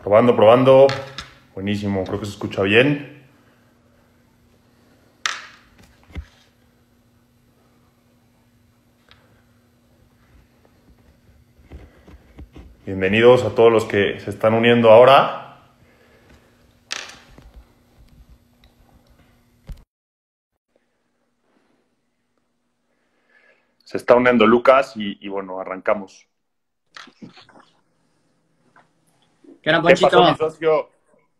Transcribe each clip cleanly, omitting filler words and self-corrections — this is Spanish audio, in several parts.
Probando, probando. Buenísimo, creo que se escucha bien. Bienvenidos a todos los que se están uniendo ahora. Se está uniendo Lucas y bueno, arrancamos. ¿Qué onda, ¿Qué pasó, mi Ponchito? socio?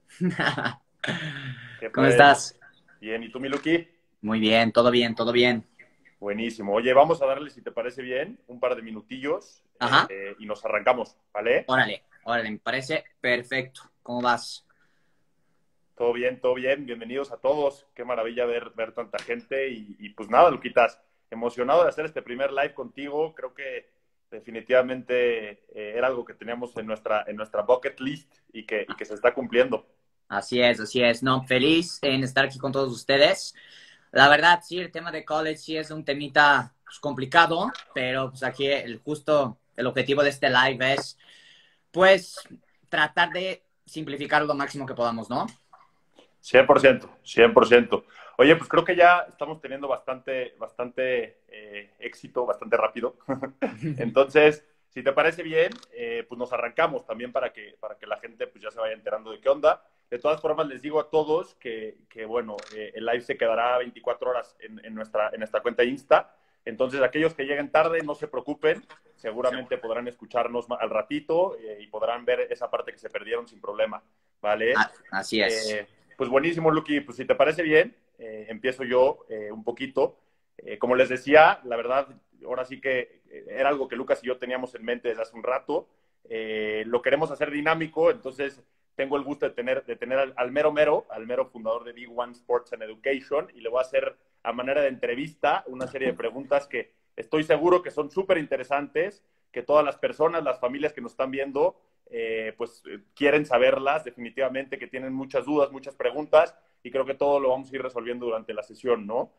¿Qué ¿Cómo pues? estás? Bien, ¿y tú, mi Luqui? Muy bien, todo bien, todo bien. Buenísimo. Oye, vamos a darle, si te parece bien, un par de minutillos Ajá, y nos arrancamos, ¿vale? órale, órale, me parece perfecto. ¿Cómo vas? Todo bien, todo bien. Bienvenidos a todos. Qué maravilla ver tanta gente. Y pues nada, Luquitas, emocionado de hacer este primer live contigo. Creo que definitivamente era algo que teníamos en nuestra bucket list y que se está cumpliendo. Así es, así es. No, feliz en estar aquí con todos ustedes. La verdad, sí, el tema de college sí es un temita pues, complicado, pero pues aquí el objetivo de este live es, pues, tratar de simplificar lo máximo que podamos, ¿no? 100%, 100%. Oye, pues creo que ya estamos teniendo bastante éxito, bastante rápido. Entonces, si te parece bien, pues nos arrancamos también para que la gente pues ya se vaya enterando de qué onda. De todas formas, les digo a todos que bueno, el live se quedará 24 horas en nuestra cuenta de Insta. Entonces, aquellos que lleguen tarde, no se preocupen. Seguramente podrán escucharnos al ratito y podrán ver esa parte que se perdieron sin problema, ¿vale? Así es. Eh, pues buenísimo, Luqui. Pues si te parece bien, empiezo yo un poquito. Como les decía, la verdad, ahora sí que era algo que Lucas y yo teníamos en mente desde hace un rato. Lo queremos hacer dinámico, entonces tengo el gusto de tener al mero fundador de Big One Sports and Education, y le voy a hacer a manera de entrevista una serie de preguntas que estoy seguro que son súper interesantes, que todas las personas, las familias que nos están viendo, quieren saberlas definitivamente, que tienen muchas dudas, muchas preguntas, y creo que todo lo vamos a ir resolviendo durante la sesión, ¿no?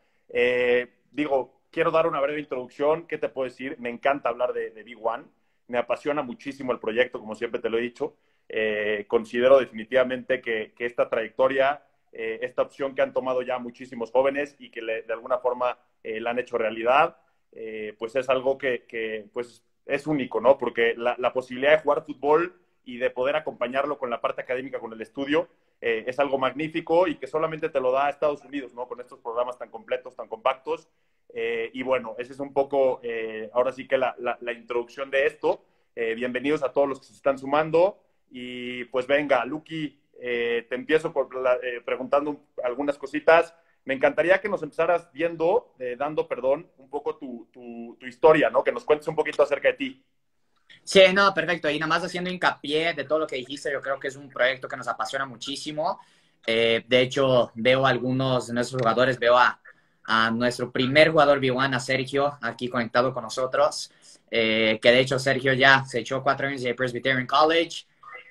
Quiero dar una breve introducción. ¿Qué te puedo decir? Me encanta hablar de Big One. Me apasiona muchísimo el proyecto, como siempre te lo he dicho. Considero definitivamente que esta trayectoria, esta opción que han tomado ya muchísimos jóvenes y que de alguna forma la han hecho realidad, pues es algo que pues es único, ¿no? Porque la posibilidad de jugar fútbol y de poder acompañarlo con la parte académica, con el estudio, es algo magnífico y que solamente te lo da Estados Unidos, ¿no? Con estos programas tan completos, tan compactos. Y bueno, ese es un poco, ahora sí que la introducción de esto. Bienvenidos a todos los que se están sumando. Y pues venga, Luqui, te empiezo preguntando algunas cositas. Me encantaría que nos empezaras dando, perdón, un poco tu historia, ¿no? Que nos cuentes un poquito acerca de ti. Sí, no, perfecto. Y nada más haciendo hincapié de todo lo que dijiste, yo creo que es un proyecto que nos apasiona muchísimo. De hecho, veo a algunos de nuestros jugadores, a nuestro primer jugador B1, a Sergio, aquí conectado con nosotros, que de hecho Sergio ya se echó 4 años de Presbyterian College,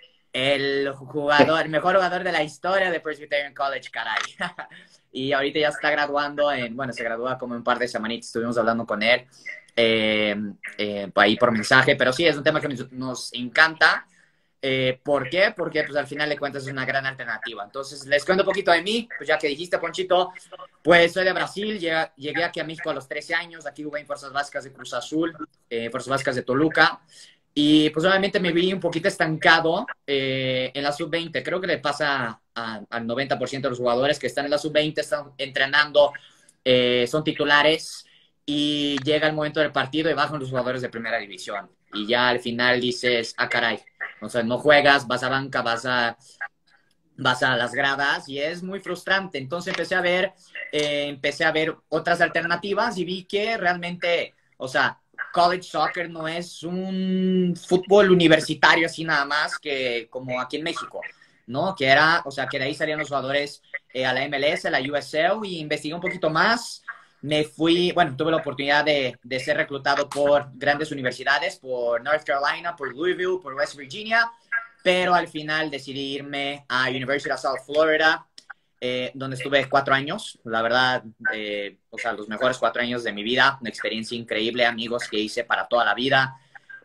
el mejor jugador de la historia de Presbyterian College, caray. Y ahorita ya está graduando bueno, se gradúa como en un par de semanitas, estuvimos hablando con él eh, ahí por mensaje, pero sí, es un tema que nos encanta. ¿Por qué? Porque pues al final de cuentas es una gran alternativa. Entonces, les cuento un poquito de mí, pues ya que dijiste, Ponchito, pues soy de Brasil, llegué aquí a México a los 13 años, aquí jugué en Fuerzas Básicas de Cruz Azul, Fuerzas Básicas de Toluca, y pues obviamente me vi un poquito estancado en la sub-20. Creo que le pasa al 90% de los jugadores que están en la sub-20, están entrenando, son titulares, y llega el momento del partido y bajan los jugadores de primera división. Y ya al final dices, ah, caray, o sea, no juegas, vas a banca, vas a las gradas y es muy frustrante. Entonces empecé a ver otras alternativas y vi que realmente, o sea, college soccer no es un fútbol universitario así nada más que como aquí en México, ¿no? Que era, o sea, que de ahí salían los jugadores a la MLS, a la USL, y investigué un poquito más. Me fui, bueno, tuve la oportunidad de ser reclutado por grandes universidades, por North Carolina, por Louisville, por West Virginia, pero al final decidí irme a University of South Florida, donde estuve 4 años. La verdad, o sea, los mejores 4 años de mi vida, una experiencia increíble, amigos que hice para toda la vida.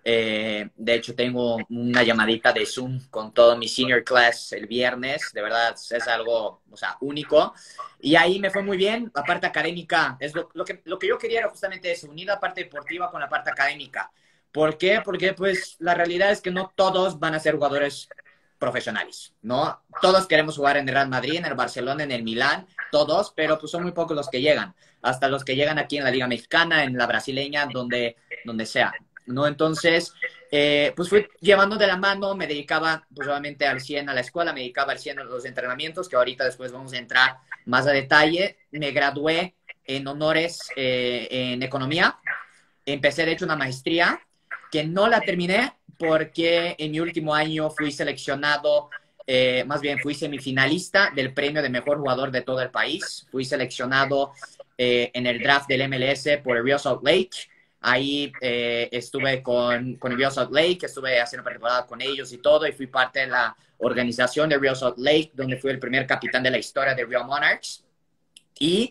De hecho, tengo una llamadita de Zoom con todo mi senior class el viernes. De verdad, es algo, o sea, único. Y ahí me fue muy bien. La parte académica, es lo que yo quería era justamente eso, unir la parte deportiva con la parte académica. ¿Por qué? Porque, pues, la realidad es que no todos van a ser jugadores profesionales, ¿no? Todos queremos jugar en el Real Madrid, en el Barcelona, en el Milán, todos, pero pues son muy pocos los que llegan. Hasta los que llegan aquí en la Liga Mexicana, en la brasileña, donde sea, ¿no? Entonces, pues fui llevando de la mano, me dedicaba pues obviamente al 100 a la escuela, me dedicaba al 100 a los entrenamientos, que ahorita después vamos a entrar más a detalle. Me gradué en honores en economía, empecé de hecho una maestría que no la terminé porque en mi último año fui seleccionado, más bien fui semifinalista del premio de mejor jugador de todo el país. Fui seleccionado en el draft del MLS por el Real Salt Lake. Ahí estuve con el Real Salt Lake, estuve haciendo pretemporada con ellos y todo, y fui parte de la organización de Real Salt Lake, donde fui el primer capitán de la historia de Real Monarchs. Y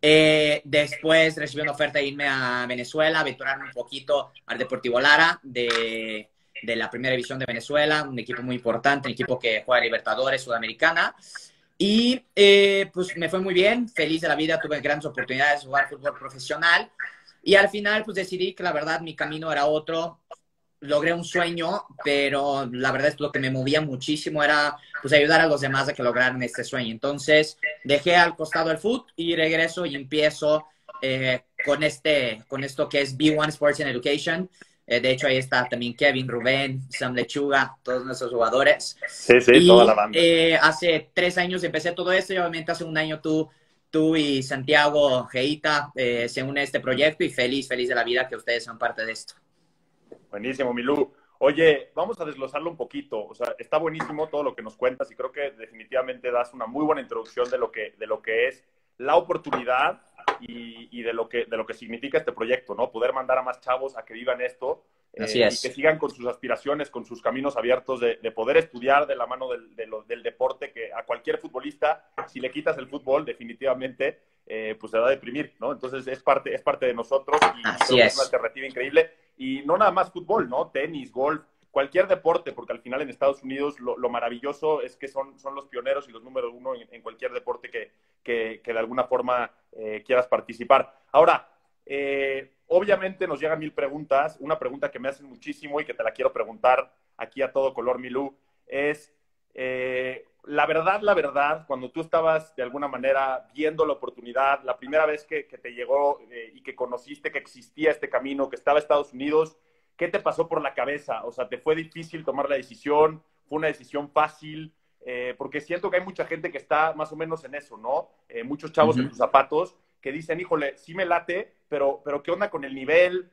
después recibí una oferta de irme a Venezuela, aventurarme un poquito al Deportivo Lara de la primera división de Venezuela, un equipo muy importante, un equipo que juega Libertadores, Sudamericana. Y pues me fue muy bien, feliz de la vida, tuve grandes oportunidades de jugar fútbol profesional. Y al final pues decidí que la verdad mi camino era otro. Logré un sueño, pero la verdad es que lo que me movía muchísimo era pues ayudar a los demás a que lograran este sueño. Entonces dejé al costado el fútbol y regreso y empiezo con esto que es B1 Sports and Education. De hecho, ahí está también Kevin, Rubén, Sam Lechuga, todos nuestros jugadores. Sí, sí, toda Y la banda. hace 3 años empecé todo esto y obviamente hace un año tú y Santiago Geita se unen a este proyecto y feliz de la vida que ustedes son parte de esto. Buenísimo, Milú. Oye, vamos a desglosarlo un poquito. O sea, está buenísimo todo lo que nos cuentas y creo que definitivamente das una muy buena introducción de lo que es la oportunidad y de lo que significa este proyecto, ¿no? Poder mandar a más chavos a que vivan esto Así y es. que sigan con sus aspiraciones, con sus caminos abiertos de poder estudiar de la mano del deporte, que a cualquier futbolista, si le quitas el fútbol, definitivamente, pues se va a deprimir, ¿no? Entonces es parte de nosotros y Así creo que es una es. alternativa increíble. Y no nada más fútbol, ¿no? Tenis, golf, cualquier deporte, porque al final en Estados Unidos lo maravilloso es que son los pioneros y los número uno en cualquier deporte que de alguna forma quieras participar. Ahora, obviamente nos llegan 1000 preguntas. Una pregunta que me hacen muchísimo y que te la quiero preguntar aquí a todo color, Milú, es la verdad, cuando tú estabas de alguna manera viendo la oportunidad, la primera vez que te llegó y que conociste que existía este camino, que estaba Estados Unidos, ¿qué te pasó por la cabeza? O sea, ¿te fue difícil tomar la decisión? ¿Fue una decisión fácil? Porque siento que hay mucha gente que está más o menos en eso, ¿no? Muchos chavos en tus zapatos que dicen, híjole, sí me late, pero ¿qué onda con el nivel?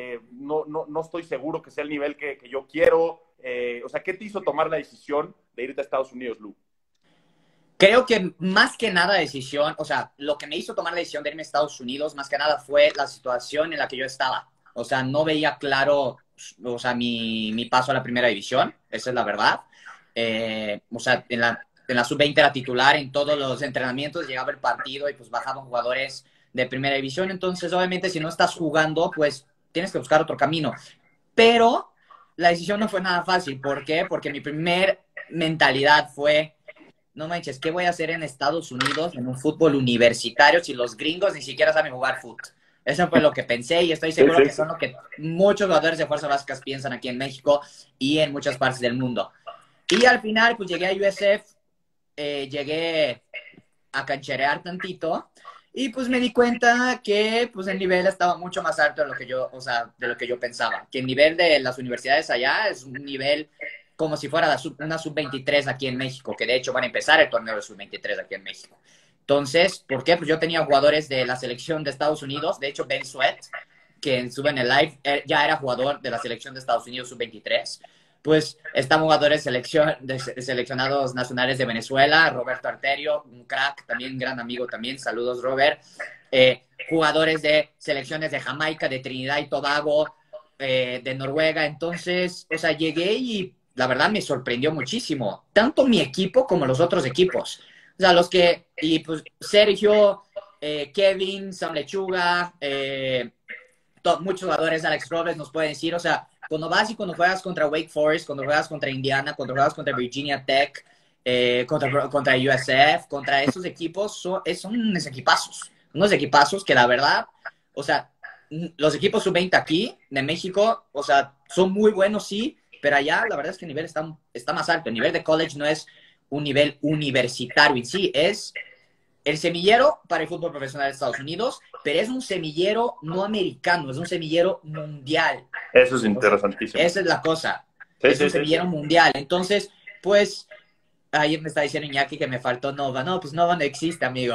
No estoy seguro que sea el nivel que yo quiero. O sea, ¿qué te hizo tomar la decisión de irte a Estados Unidos, Lu? Creo que más que nada decisión, o sea, lo que me hizo tomar la decisión de irme a Estados Unidos, más que nada fue la situación en la que yo estaba. O sea, no veía claro, o sea, mi paso a la primera división, esa es la verdad. O sea, en la sub-20 era titular, en todos los entrenamientos llegaba el partido y pues bajaban jugadores de primera división. Entonces, obviamente, si no estás jugando, pues tienes que buscar otro camino. Pero la decisión no fue nada fácil. ¿Por qué? Porque mi primer mentalidad fue no manches, ¿qué voy a hacer en Estados Unidos en un fútbol universitario si los gringos ni siquiera saben jugar fútbol? Eso fue lo que pensé y estoy seguro que son lo que muchos jugadores de fuerzas básicas piensan aquí en México y en muchas partes del mundo. Y al final, pues llegué a USF, llegué a cancherear tantito y pues me di cuenta que pues el nivel estaba mucho más alto de lo que yo, o sea, de lo que yo pensaba. Que el nivel de las universidades allá es un nivel como si fuera una sub-23 aquí en México, que de hecho van a empezar el torneo de sub-23 aquí en México. Entonces, ¿por qué? Pues yo tenía jugadores de la selección de Estados Unidos, de hecho Ben Sweat, que estuve en el live, ya era jugador de la selección de Estados Unidos sub-23. Pues están jugadores seleccionados nacionales de Venezuela, Roberto Arterio, un crack, también un gran amigo también, saludos Robert. Jugadores de selecciones de Jamaica, de Trinidad y Tobago, de Noruega. Entonces, o sea, llegué y la verdad me sorprendió muchísimo, tanto mi equipo como los otros equipos. O sea, y pues Sergio, Kevin, Sam Lechuga, muchos jugadores, Alex Robles nos pueden decir, o sea, cuando vas y cuando juegas contra Wake Forest, cuando juegas contra Indiana, cuando juegas contra Virginia Tech, contra USF, contra esos equipos, son unos equipazos que la verdad, o sea, los equipos sub-20 aquí, de México, o sea, son muy buenos, sí, pero allá la verdad es que el nivel está más alto. El nivel de college no es un nivel universitario en sí, es el semillero para el fútbol profesional de Estados Unidos, pero es un semillero no americano, es un semillero mundial. Eso es O sea, interesantísimo. esa es la cosa. Sí, Es sí, un sí, sí. semillero mundial. Entonces, pues, ayer me está diciendo Iñaki que me faltó Nova. No, pues Nova no existe, amigo.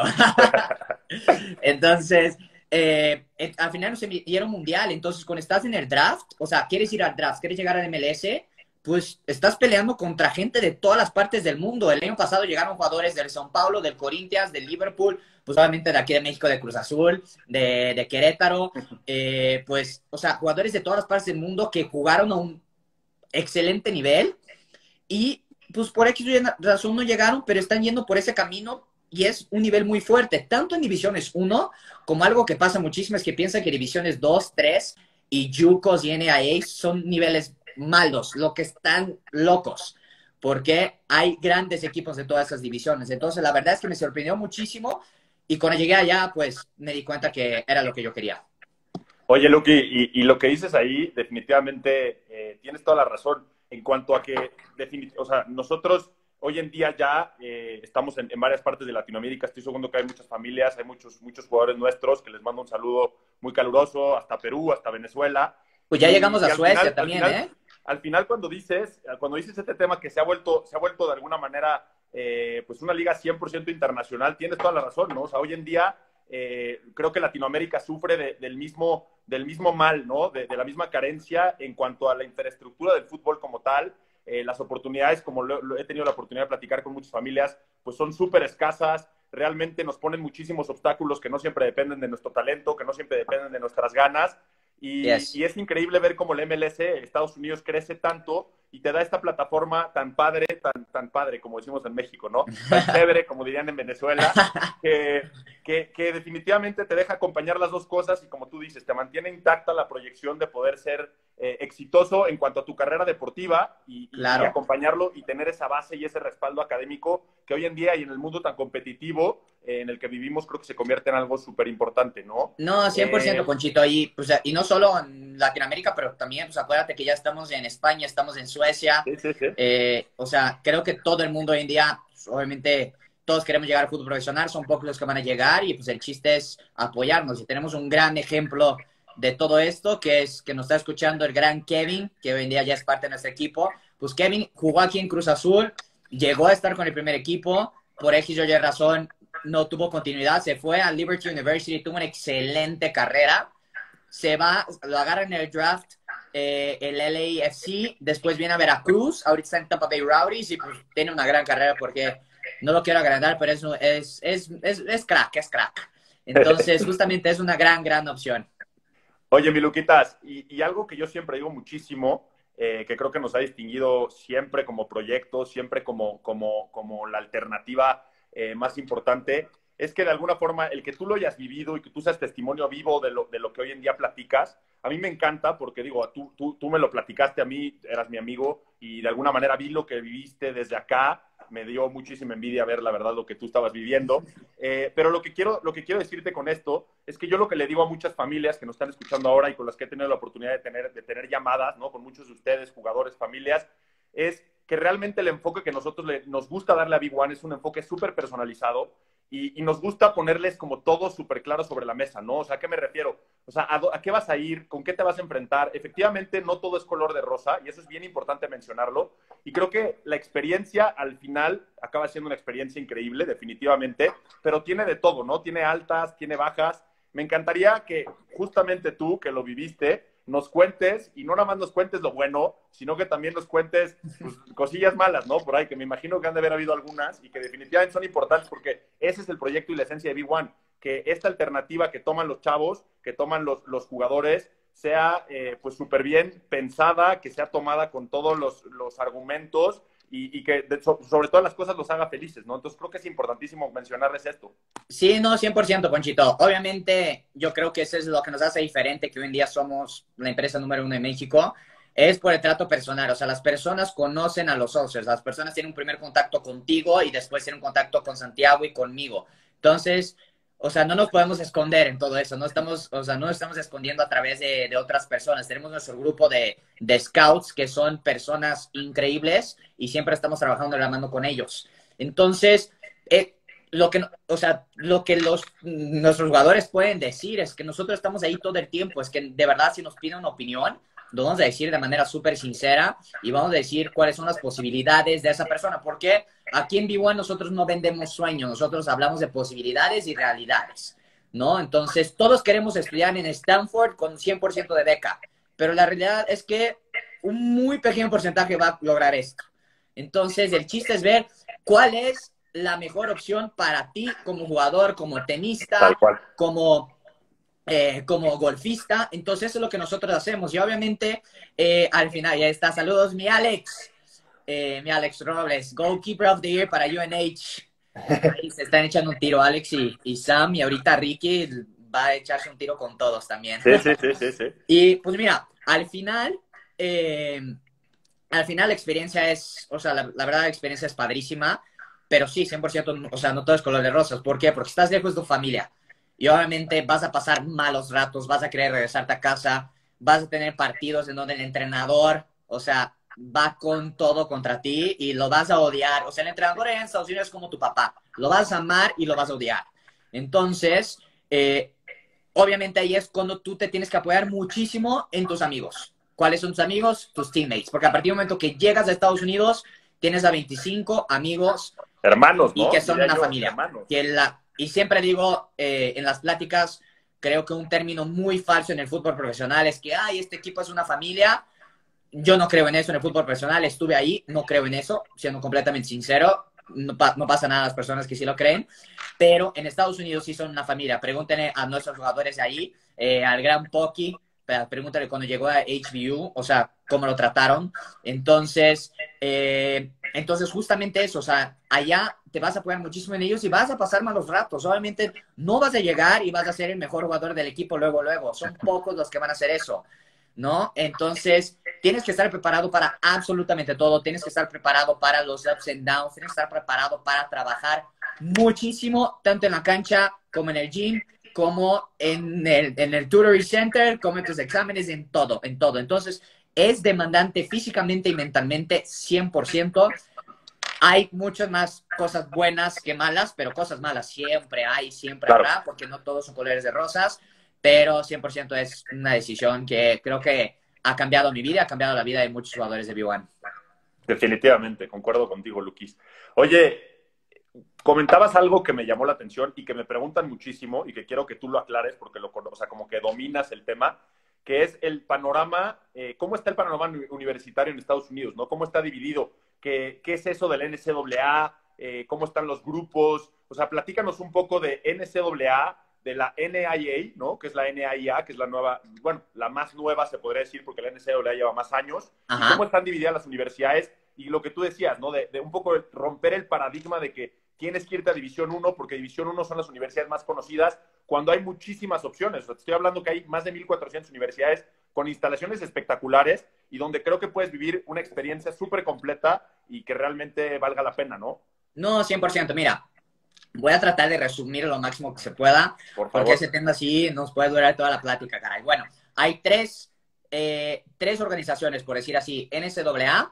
Entonces, al final un semillero mundial. Entonces, cuando estás en el draft, o sea, quieres ir al draft, quieres llegar al MLS, pues estás peleando contra gente de todas las partes del mundo. El año pasado llegaron jugadores del São Paulo, del Corinthians, del Liverpool, pues obviamente de aquí de México, de Cruz Azul, de Querétaro, pues, o sea, jugadores de todas las partes del mundo que jugaron a un excelente nivel y pues por X razón no llegaron, pero están yendo por ese camino y es un nivel muy fuerte, tanto en Divisiones 1 como algo que pasa muchísimo es que piensan que Divisiones 2, 3 y JUCOs y NAIA son niveles malos, lo que están locos, porque hay grandes equipos de todas esas divisiones. Entonces, la verdad es que me sorprendió muchísimo y cuando llegué allá, pues me di cuenta que era lo que yo quería. Oye, Luqui, y lo que dices ahí, definitivamente tienes toda la razón en cuanto a que, o sea, nosotros hoy en día ya estamos en varias partes de Latinoamérica. Estoy seguro que hay muchas familias, hay muchos jugadores nuestros que les mando un saludo muy caluroso, hasta Perú, hasta Venezuela. Pues ya llegamos a Al Suecia final, también, ¿eh? al final cuando dices este tema que se ha vuelto de alguna manera pues una liga 100% internacional, tienes toda la razón, ¿no? O sea, hoy en día creo que Latinoamérica sufre del mismo mal, ¿no? De la misma carencia en cuanto a la infraestructura del fútbol como tal. Las oportunidades, como he tenido la oportunidad de platicar con muchas familias, pues son súper escasas. Realmente nos ponen muchísimos obstáculos que no siempre dependen de nuestro talento, que no siempre dependen de nuestras ganas. Yes. Y es increíble ver cómo el MLS, Estados Unidos, crece tanto y te da esta plataforma tan padre, tan padre, como decimos en México, ¿no? Tan chévere, como dirían en Venezuela, que definitivamente te deja acompañar las dos cosas y, como tú dices, te mantiene intacta la proyección de poder ser exitoso en cuanto a tu carrera deportiva y Claro. acompañarlo y tener esa base y ese respaldo académico que hoy en día y en el mundo tan competitivo en el que vivimos creo que se convierte en algo súper importante, ¿no? No, 100% Conchito, pues, y no solo en Latinoamérica, pero también, pues acuérdate que ya estamos en España, estamos en Suecia, Sí, sí, sí. o sea, creo que todo el mundo hoy en día, pues, obviamente, todos queremos llegar al fútbol profesional, son pocos los que van a llegar y pues el chiste es apoyarnos y tenemos un gran ejemplo de todo esto, que es que nos está escuchando el gran Kevin, que hoy en día ya es parte de nuestro equipo, pues Kevin jugó aquí en Cruz Azul, llegó a estar con el primer equipo, por X o Y razón no tuvo continuidad, se fue a Liberty University, tuvo una excelente carrera, se va, lo agarra en el draft el LAFC, después viene a Veracruz, ahorita está en Tampa Bay Rowdies y pues tiene una gran carrera porque no lo quiero agrandar, pero es crack, es crack. Entonces, justamente es una gran opción. Oye, mi Luquitas, y algo que yo siempre digo muchísimo, que creo que nos ha distinguido siempre como proyecto, siempre como la alternativa más importante, es que de alguna forma el que tú lo hayas vivido y que tú seas testimonio vivo de lo que hoy en día platicas, a mí me encanta porque digo, tú me lo platicaste a mí, eras mi amigo y de alguna manera vi lo que viviste desde acá, me dio muchísima envidia ver la verdad lo que tú estabas viviendo, pero lo que quiero decirte con esto es que yo lo que le digo a muchas familias que nos están escuchando ahora y con las que he tenido la oportunidad de tener llamadas, ¿no? Con muchos de ustedes, jugadores, familias, es que realmente el enfoque que nosotros nos gusta darle a Big One es un enfoque súper personalizado y nos gusta ponerles como todo súper claro sobre la mesa, ¿no? O sea, ¿a qué me refiero? O sea, ¿a qué vas a ir? ¿Con qué te vas a enfrentar? Efectivamente, no todo es color de rosa y eso es bien importante mencionarlo. Y creo que la experiencia al final acaba siendo una experiencia increíble, definitivamente, pero tiene de todo, ¿no? Tiene altas, tiene bajas. Me encantaría que justamente tú, que lo viviste, nos cuentes, y no nada más nos cuentes lo bueno, sino que también nos cuentes pues, cosillas malas, ¿no? Por ahí, que me imagino que han de haber habido algunas y que definitivamente son importantes porque ese es el proyecto y la esencia de B1, que esta alternativa que toman los chavos, que toman los jugadores, sea pues súper bien pensada, que sea tomada con todos los argumentos y que sobre todas las cosas los haga felices, ¿no? Entonces creo que es importantísimo mencionarles esto. Sí, no, 100%, Ponchito. Obviamente, yo creo que eso es lo que nos hace diferente, que hoy en día somos la empresa número 1 de México. es por el trato personal. O sea, las personas conocen a los socios, las personas tienen un primer contacto contigo y después tienen un contacto con Santiago y conmigo. Entonces, o sea, no nos podemos esconder en todo eso. No estamos, o sea, no estamos escondiendo a través de otras personas. Tenemos nuestro grupo de scouts que son personas increíbles y siempre estamos trabajando de la mano con ellos. Entonces, lo que, o sea, lo que nuestros jugadores pueden decir es que nosotros estamos ahí todo el tiempo. Es que de verdad, si nos piden una opinión, lo vamos a decir de manera súper sincera y vamos a decir cuáles son las posibilidades de esa persona. Porque aquí en B1 nosotros no vendemos sueños, nosotros hablamos de posibilidades y realidades, ¿no? Entonces, todos queremos estudiar en Stanford con 100% de beca, pero la realidad es que un muy pequeño porcentaje va a lograr esto. Entonces, el chiste es ver cuál es la mejor opción para ti como jugador, como tenista, como golfista. Entonces, eso es lo que nosotros hacemos. Y obviamente, al final, ya está. Saludos, mi Alex Robles, Goalkeeper of the Year para UNH. Ahí se están echando un tiro Alex y Sam, y ahorita Ricky va a echarse un tiro con todos también. Sí. Y pues mira, al final la experiencia es, o sea, la verdad la experiencia es padrísima, pero sí, 100%, o sea, no todo es color de rosas. ¿Por qué? Porque estás lejos de tu familia y obviamente vas a pasar malos ratos, vas a querer regresarte a casa, vas a tener partidos en donde el entrenador, o sea, va con todo contra ti y lo vas a odiar. O sea, el entrenador en Estados Unidos es como tu papá. Lo vas a amar y lo vas a odiar. Entonces, obviamente ahí es cuando tú te tienes que apoyar muchísimo en tus amigos. ¿Cuáles son tus amigos? Tus teammates. Porque a partir del momento que llegas a Estados Unidos, tienes a 25 amigos. Hermanos, ¿no? Y que son una familia. Hermanos. Y siempre digo en las pláticas, creo que un término muy falso en el fútbol profesional es que, ay, este equipo es una familia. Yo no creo en eso en el fútbol profesional, estuve ahí, no creo en eso, siendo completamente sincero, no pasa nada a las personas que sí lo creen, pero en Estados Unidos sí son una familia. Pregúntenle a nuestros jugadores de ahí, al gran Pocky, pregúntale cuando llegó a HBU, o sea, cómo lo trataron. Entonces justamente eso, o sea, allá te vas a apoyar muchísimo en ellos y vas a pasar malos ratos. Obviamente no vas a llegar y vas a ser el mejor jugador del equipo luego. Son pocos los que van a hacer eso, ¿no? Entonces, tienes que estar preparado para absolutamente todo. Tienes que estar preparado para los ups and downs. Tienes que estar preparado para trabajar muchísimo, tanto en la cancha como en el gym, como en el tutoring center, como en tus exámenes, en todo. Entonces, es demandante físicamente y mentalmente 100%. Hay muchas más cosas buenas que malas, pero cosas malas siempre habrá, porque no todos son colores de rosas. Pero 100% es una decisión que creo que ha cambiado mi vida, ha cambiado la vida de muchos jugadores de B1. Definitivamente, concuerdo contigo, Luquis. Oye, comentabas algo que me llamó la atención y que me preguntan muchísimo y que quiero que tú lo aclares porque o sea, como que dominas el tema, que es el panorama, ¿cómo está el panorama universitario en Estados Unidos, ¿no? ¿Cómo está dividido? ¿Qué es eso del NCAA? ¿Cómo están los grupos? O sea, platícanos un poco de NCAA, de la NAIA, ¿no? Que es la NAIA, que es la nueva, bueno, la más nueva se podría decir porque la NCAA lleva más años. Ajá. Y cómo están divididas las universidades y lo que tú decías, ¿no? De un poco romper el paradigma de que tienes que irte a División 1 porque División 1 son las universidades más conocidas cuando hay muchísimas opciones. O sea, te estoy hablando que hay más de 1,400 universidades con instalaciones espectaculares y donde creo que puedes vivir una experiencia súper completa y que realmente valga la pena, ¿no? No, 100%. Mira, voy a tratar de resumir lo máximo que se pueda, Por favor. porque ese tema así nos puede durar toda la plática, caray. Bueno, hay tres organizaciones, por decir así, NCAA,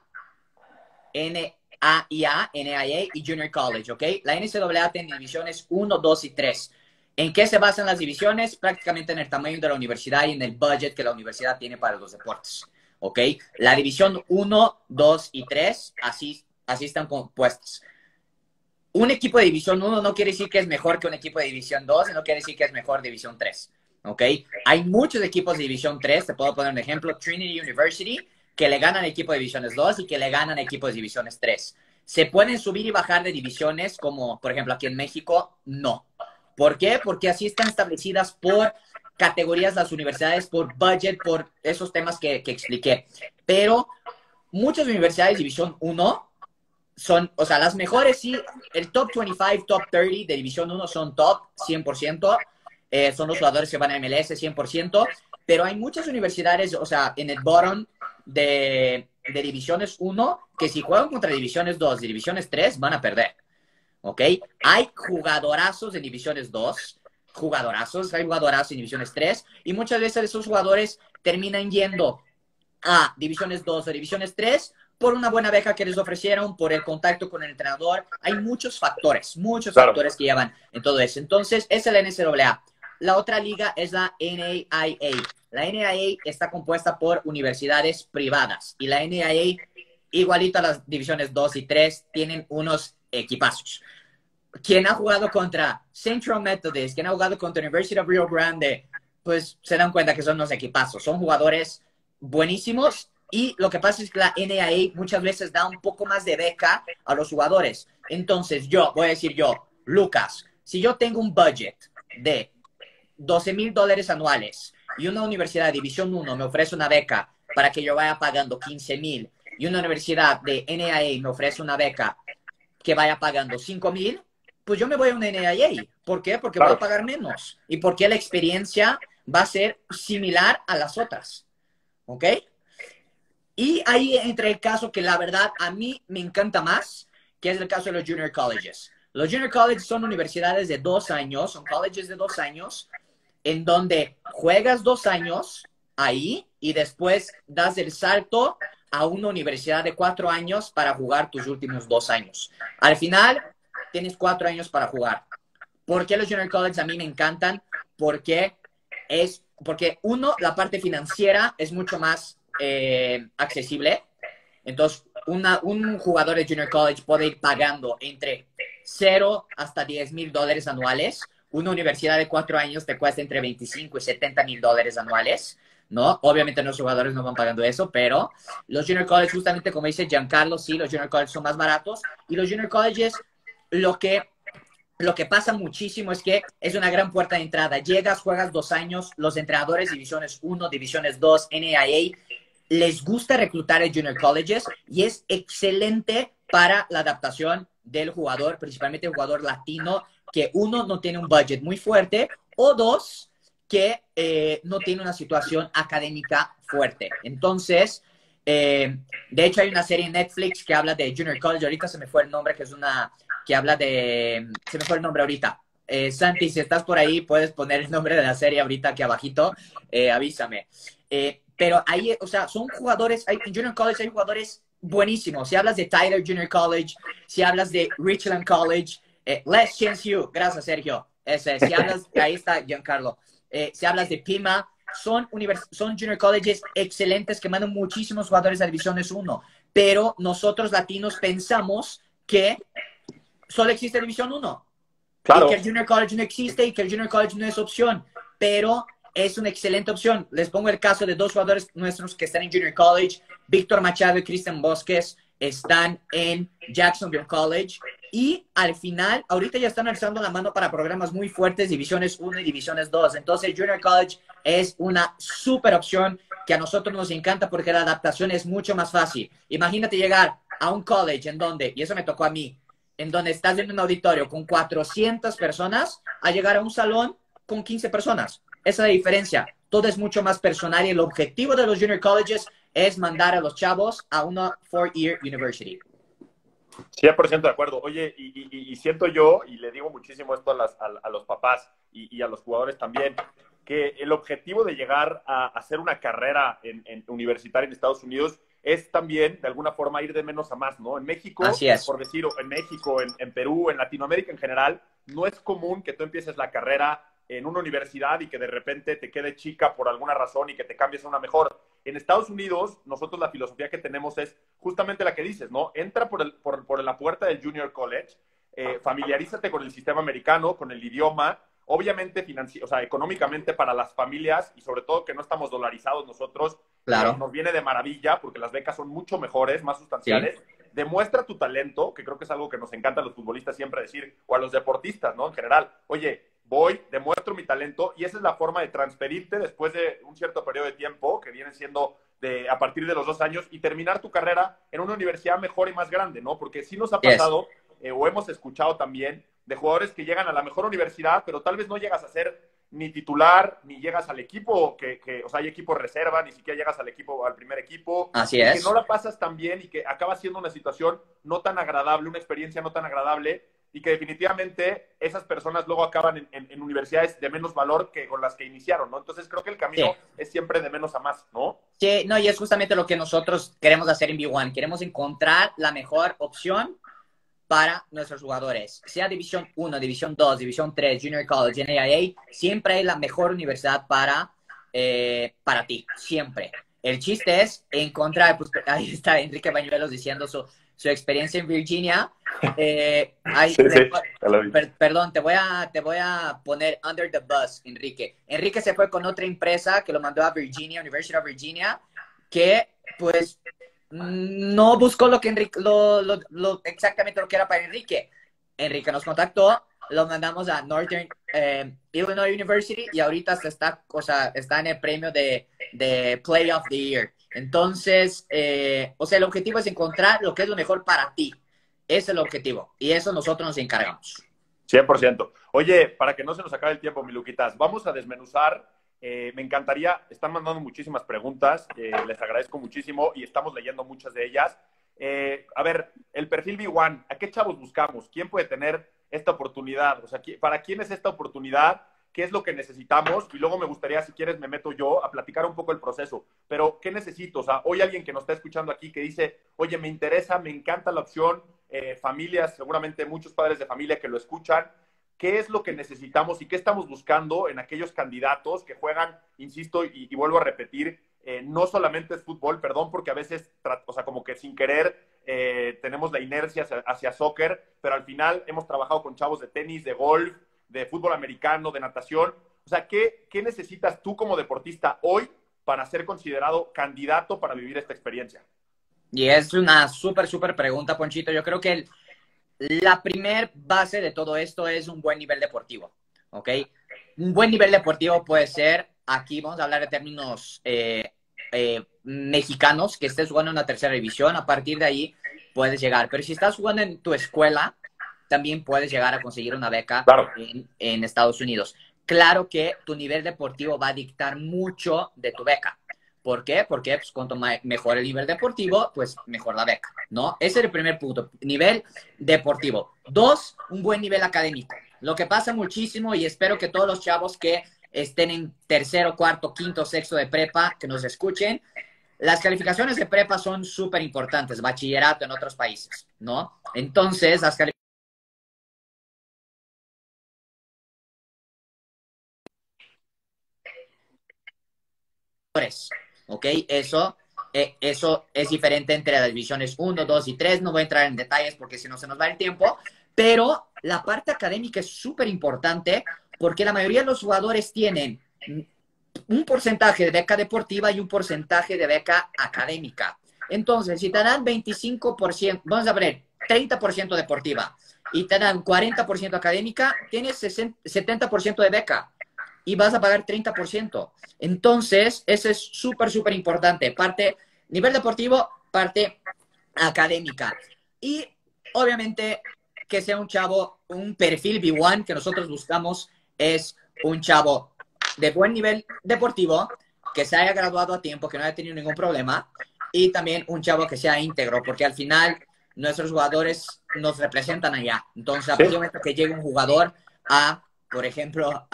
NAIA y Junior College, ¿ok? La NCAA tiene divisiones 1, 2 y 3. ¿En qué se basan las divisiones? Prácticamente en el tamaño de la universidad y en el budget que la universidad tiene para los deportes, ¿ok? La división 1, 2 y 3, así están compuestas. Un equipo de División 1 no quiere decir que es mejor que un equipo de División 2 y no quiere decir que es mejor División 3, ¿ok? Hay muchos equipos de División 3, te puedo poner un ejemplo, Trinity University, que le ganan equipo de Divisiones 2 y que le ganan equipo de Divisiones 3. ¿Se pueden subir y bajar de divisiones como, por ejemplo, aquí en México? No. ¿Por qué? Porque así están establecidas por categorías las universidades, por budget, por esos temas que expliqué. Pero muchas universidades de División 1 son, o sea, las mejores, sí, el top 25, top 30 de División 1 son top 100%, son los jugadores que van a MLS 100%, pero hay muchas universidades, o sea, en el bottom de Divisiones 1 que si juegan contra Divisiones 2 y Divisiones 3 van a perder. ¿Ok? Hay jugadorazos en Divisiones 2, hay jugadorazos en Divisiones 3, y muchas veces esos jugadores terminan yendo a Divisiones 2 o Divisiones 3 por una buena beca que les ofrecieron, por el contacto con el entrenador. Hay muchos Claro. factores que llevan en todo eso. Entonces, esa es la NCAA. La otra liga es la NAIA. La NAIA está compuesta por universidades privadas y la NAIA, igualito a las divisiones 2 y 3, tienen unos equipazos. Quien ha jugado contra Central Methodist, quien ha jugado contra University of Rio Grande, pues se dan cuenta que son unos equipazos. Son jugadores buenísimos, y lo que pasa es que la NAIA muchas veces da un poco más de beca a los jugadores. Entonces voy a decir yo, Lucas, si yo tengo un budget de $12,000 anuales y una universidad de División 1 me ofrece una beca para que yo vaya pagando 15,000 y una universidad de NAIA me ofrece una beca que vaya pagando 5,000, pues yo me voy a una NAIA. ¿Por qué? Porque voy a pagar menos y porque la experiencia va a ser similar a las otras. ¿Ok? Y ahí entra el caso que la verdad a mí me encanta más, que es el caso de los junior colleges. Los junior colleges son universidades de 2 años, son colleges de 2 años, en donde juegas 2 años ahí y después das el salto a una universidad de 4 años para jugar tus últimos 2 años. Al final, tienes 4 años para jugar. ¿Por qué los junior colleges a mí me encantan? Porque uno, la parte financiera es mucho más accesible. Entonces, un jugador de junior college puede ir pagando entre 0 hasta $10,000 anuales. Una universidad de 4 años te cuesta entre 25 y $70,000 anuales, ¿no? Obviamente los jugadores no van pagando eso, pero los junior college, justamente como dice Giancarlo, sí, los junior college son más baratos, y los junior colleges, lo que pasa muchísimo es que es una gran puerta de entrada. Llegas, juegas 2 años, los entrenadores Divisiones 1, Divisiones 2, NAIA, les gusta reclutar en junior colleges y es excelente para la adaptación del jugador, principalmente el jugador latino, que uno, no tiene un budget muy fuerte, o dos, que no tiene una situación académica fuerte. Entonces, de hecho hay una serie en Netflix que habla de junior college, ahorita se me fue el nombre, se me fue el nombre ahorita. Santi, si estás por ahí, puedes poner el nombre de la serie ahorita aquí abajito, avísame. Pero ahí, o sea, son jugadores, en Junior College hay jugadores buenísimos. Si hablas de Tyler Junior College, si hablas de Richland College, Les Chance U, gracias Sergio. Si hablas, ahí está Giancarlo. Si hablas de Pima, son Junior Colleges excelentes que mandan muchísimos jugadores a Divisiones 1. Pero nosotros latinos pensamos que solo existe División 1. Claro. Y que el Junior College no existe y que el Junior College no es opción. Pero es una excelente opción. Les pongo el caso de 2 jugadores nuestros que están en Junior College. Víctor Machado y Cristian Bosques están en Jacksonville College. Y al final, ahorita ya están alzando la mano para programas muy fuertes, Divisiones 1 y Divisiones 2. Entonces, Junior College es una súper opción que a nosotros nos encanta porque la adaptación es mucho más fácil. Imagínate llegar a un college en donde, y eso me tocó a mí, en donde estás en un auditorio con 400 personas, a llegar a un salón con 15 personas. Esa es la diferencia. Todo es mucho más personal y el objetivo de los junior colleges es mandar a los chavos a una 4-year university. 100% de acuerdo. Oye, y siento yo, y le digo muchísimo esto a los papás y a los jugadores también, que el objetivo de llegar a hacer una carrera universitaria en Estados Unidos es también, de alguna forma, ir de menos a más, ¿no? En México, por decir, en México, en Perú, en Latinoamérica en general, no es común que tú empieces la carrera en una universidad y que de repente te quede chica por alguna razón y que te cambies a una mejor. En Estados Unidos, nosotros la filosofía que tenemos es justamente la que dices, ¿no? Entra por la puerta del Junior College, familiarízate con el sistema americano, con el idioma, obviamente o sea, económicamente para las familias y sobre todo que no estamos dolarizados nosotros, claro. Nos viene de maravilla porque las becas son mucho mejores, más sustanciales. Sí. Demuestra tu talento, que creo que es algo que nos encanta a los futbolistas siempre decir, o a los deportistas, ¿no? En general, oye, demuestro mi talento y esa es la forma de transferirte después de un cierto periodo de tiempo que viene siendo a partir de los 2 años y terminar tu carrera en una universidad mejor y más grande, ¿no? Porque sí nos ha pasado, o hemos escuchado también de jugadores que llegan a la mejor universidad, pero tal vez no llegas a ser ni titular, ni llegas al equipo, o sea, hay equipo reserva, ni siquiera llegas al equipo, al primer equipo, Así y que no es. la pasas tan bien y que acaba siendo una situación no tan agradable, una experiencia no tan agradable, y que definitivamente esas personas luego acaban en universidades de menos valor que con las que iniciaron, ¿no? Entonces creo que el Sí. camino es siempre de menos a más, ¿no? Sí, no, y es justamente lo que nosotros queremos hacer en B1. Queremos encontrar la mejor opción para nuestros jugadores. Sea División 1, División 2, División 3, Junior College, NAIA, siempre hay la mejor universidad para ti, siempre. El chiste es encontrar, pues, ahí está Enrique Bañuelos diciendo su experiencia en Virginia. Sí, sí, ya lo vi. Perdón, te voy a poner under the bus, Enrique. Enrique se fue con otra empresa que lo mandó a Virginia, University of Virginia, que pues no buscó lo que Enrique, exactamente lo que era para Enrique. Enrique nos contactó, lo mandamos a Northern Illinois University y ahorita o sea, está en el premio de Play of the Year. Entonces, o sea, el objetivo es encontrar lo que es lo mejor para ti. Ese es el objetivo y eso nosotros nos encargamos. 100%. Oye, para que no se nos acabe el tiempo, mi Luquitas, vamos a desmenuzar. Me encantaría, están mandando muchísimas preguntas, les agradezco muchísimo y estamos leyendo muchas de ellas. A ver, el perfil B1, ¿a qué chavos buscamos? ¿Quién puede tener esta oportunidad? O sea, ¿para quién es esta oportunidad? ¿Qué es lo que necesitamos? Y luego me gustaría, si quieres, me meto yo a platicar un poco el proceso. Pero, ¿qué necesito? O sea, hoy alguien que nos está escuchando aquí que dice, oye, me interesa, me encanta la opción, familias, seguramente muchos padres de familia que lo escuchan, qué es lo que necesitamos y qué estamos buscando en aquellos candidatos que juegan, insisto, y vuelvo a repetir, no solamente es fútbol, perdón, porque a veces, o sea, como que sin querer tenemos la inercia hacia soccer, pero al final hemos trabajado con chavos de tenis, de golf, de fútbol americano, de natación. O sea, ¿qué necesitas tú como deportista hoy para ser considerado candidato para vivir esta experiencia? Y es una súper pregunta, Ponchito. Yo creo que la primer base de todo esto es un buen nivel deportivo, ¿ok? Un buen nivel deportivo puede ser, aquí vamos a hablar de términos mexicanos, que estés jugando en una tercera división, a partir de ahí puedes llegar. Pero si estás jugando en tu escuela, también puedes llegar a conseguir una beca Claro. en Estados Unidos. Claro que tu nivel deportivo va a dictar mucho de tu beca. ¿Por qué? Porque pues, cuanto mejor el nivel deportivo, pues mejor la beca, ¿no? Ese es el primer punto, nivel deportivo. 2, un buen nivel académico. Lo que pasa muchísimo, y espero que todos los chavos que estén en tercero, cuarto, quinto, sexto de prepa, que nos escuchen, las calificaciones de prepa son súper importantes, bachillerato en otros países, ¿no? Entonces, las calificaciones, ¿ok? Eso es diferente entre las divisiones 1, 2 y 3. No voy a entrar en detalles porque si no se nos va el tiempo, pero la parte académica es súper importante porque la mayoría de los jugadores tienen un porcentaje de beca deportiva y un porcentaje de beca académica. Entonces, si te dan 25%, vamos a poner 30% deportiva y te dan 40% académica, tienes 70% de beca y vas a pagar 30%. Entonces, eso es súper importante. Parte nivel deportivo, parte académica. Y obviamente que sea un chavo, un perfil B1 que nosotros buscamos es un chavo de buen nivel deportivo, que se haya graduado a tiempo, que no haya tenido ningún problema, y también un chavo que sea íntegro, porque al final nuestros jugadores nos representan allá. Entonces, a partir del momento que llegue un jugador por ejemplo,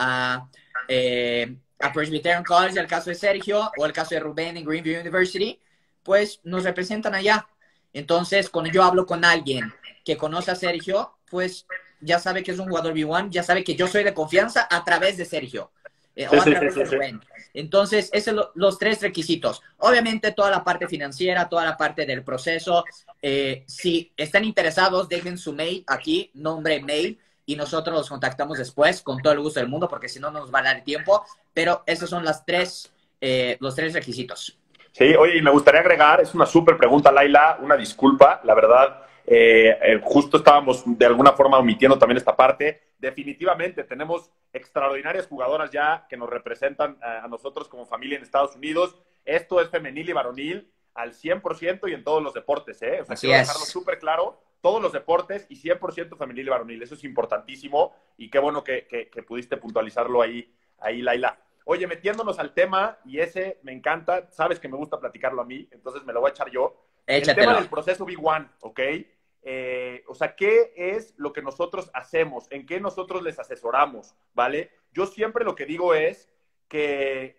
a Presbyterian College, el caso de Sergio, o el caso de Rubén en Greenview University, pues nos representan allá. Entonces, cuando yo hablo con alguien que conoce a Sergio, pues ya sabe que es un jugador B1, ya sabe que yo soy de confianza a través de Sergio o a través de Rubén. Entonces, esos son los 3 requisitos. Obviamente, toda la parte financiera, toda la parte del proceso. Si están interesados, dejen su mail aquí, nombre, mail, y nosotros los contactamos después con todo el gusto del mundo, porque si no nos va a dar tiempo. Pero esos son los 3 requisitos. Sí, oye, y me gustaría agregar, es una súper pregunta, Laila, una disculpa, la verdad, justo estábamos de alguna forma omitiendo también esta parte. Definitivamente tenemos extraordinarias jugadoras ya que nos representan a nosotros como familia en Estados Unidos. Esto es femenil y varonil al 100% y en todos los deportes, ¿eh? O sea, quiero dejarlo súper claro, todos los deportes y 100% femenil y varonil, eso es importantísimo y qué bueno que pudiste puntualizarlo ahí ahí, Laila. Oye, metiéndonos al tema, y ese me encanta, sabes que me gusta platicarlo a mí, entonces me lo voy a echar yo. El tema Échatelo. del proceso Big One, ¿ok? O sea, ¿qué es lo que nosotros hacemos? ¿En qué nosotros les asesoramos? ¿Vale? Yo siempre lo que digo es que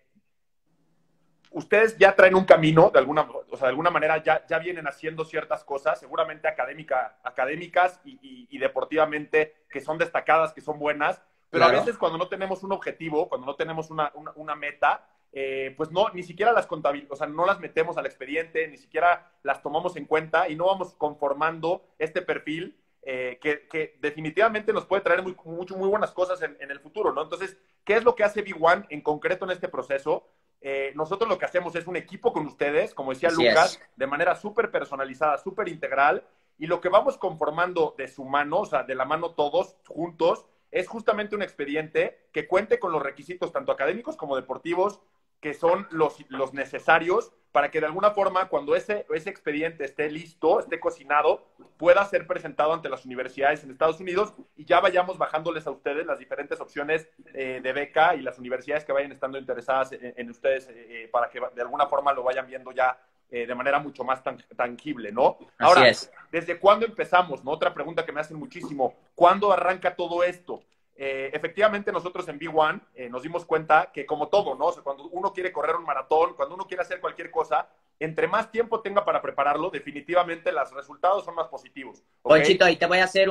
ustedes ya traen un camino, o sea, de alguna manera ya vienen haciendo ciertas cosas, seguramente académicas y deportivamente, que son destacadas, que son buenas, pero Claro. a veces cuando no tenemos un objetivo, cuando no tenemos una meta, pues no, ni siquiera las contabilizamos, o sea, no las metemos al expediente, ni siquiera las tomamos en cuenta y no vamos conformando este perfil que definitivamente nos puede traer muy buenas cosas en el futuro, ¿no? Entonces, ¿qué es lo que hace Big One en concreto en este proceso? Nosotros lo que hacemos es un equipo con ustedes, como decía Así es. Lucas, de manera súper personalizada, súper integral, y lo que vamos conformando de su mano, o sea, de la mano todos juntos, es justamente un expediente que cuente con los requisitos tanto académicos como deportivos, que son los necesarios para que de alguna forma, cuando ese expediente esté listo, esté cocinado, pueda ser presentado ante las universidades en Estados Unidos y ya vayamos bajándoles a ustedes las diferentes opciones de beca y las universidades que vayan estando interesadas en ustedes para que de alguna forma lo vayan viendo ya de manera mucho más tangible, ¿no? Así Ahora, es. ¿desde cuándo empezamos? ¿No? Otra pregunta que me hacen muchísimo. ¿Cuándo arranca todo esto? Efectivamente, nosotros en B1 nos dimos cuenta que como todo, ¿no? O sea, cuando uno quiere correr un maratón, cuando uno quiere hacer cualquier cosa, entre más tiempo tenga para prepararlo, definitivamente los resultados son más positivos, ¿ok? Ponchito, y te voy a hacer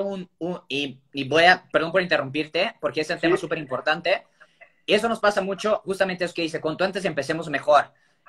y voy a, perdón por interrumpirte, porque es un tema Sí, súper importante. Y eso nos pasa mucho, justamente es que dice, cuanto antes empecemos mejor.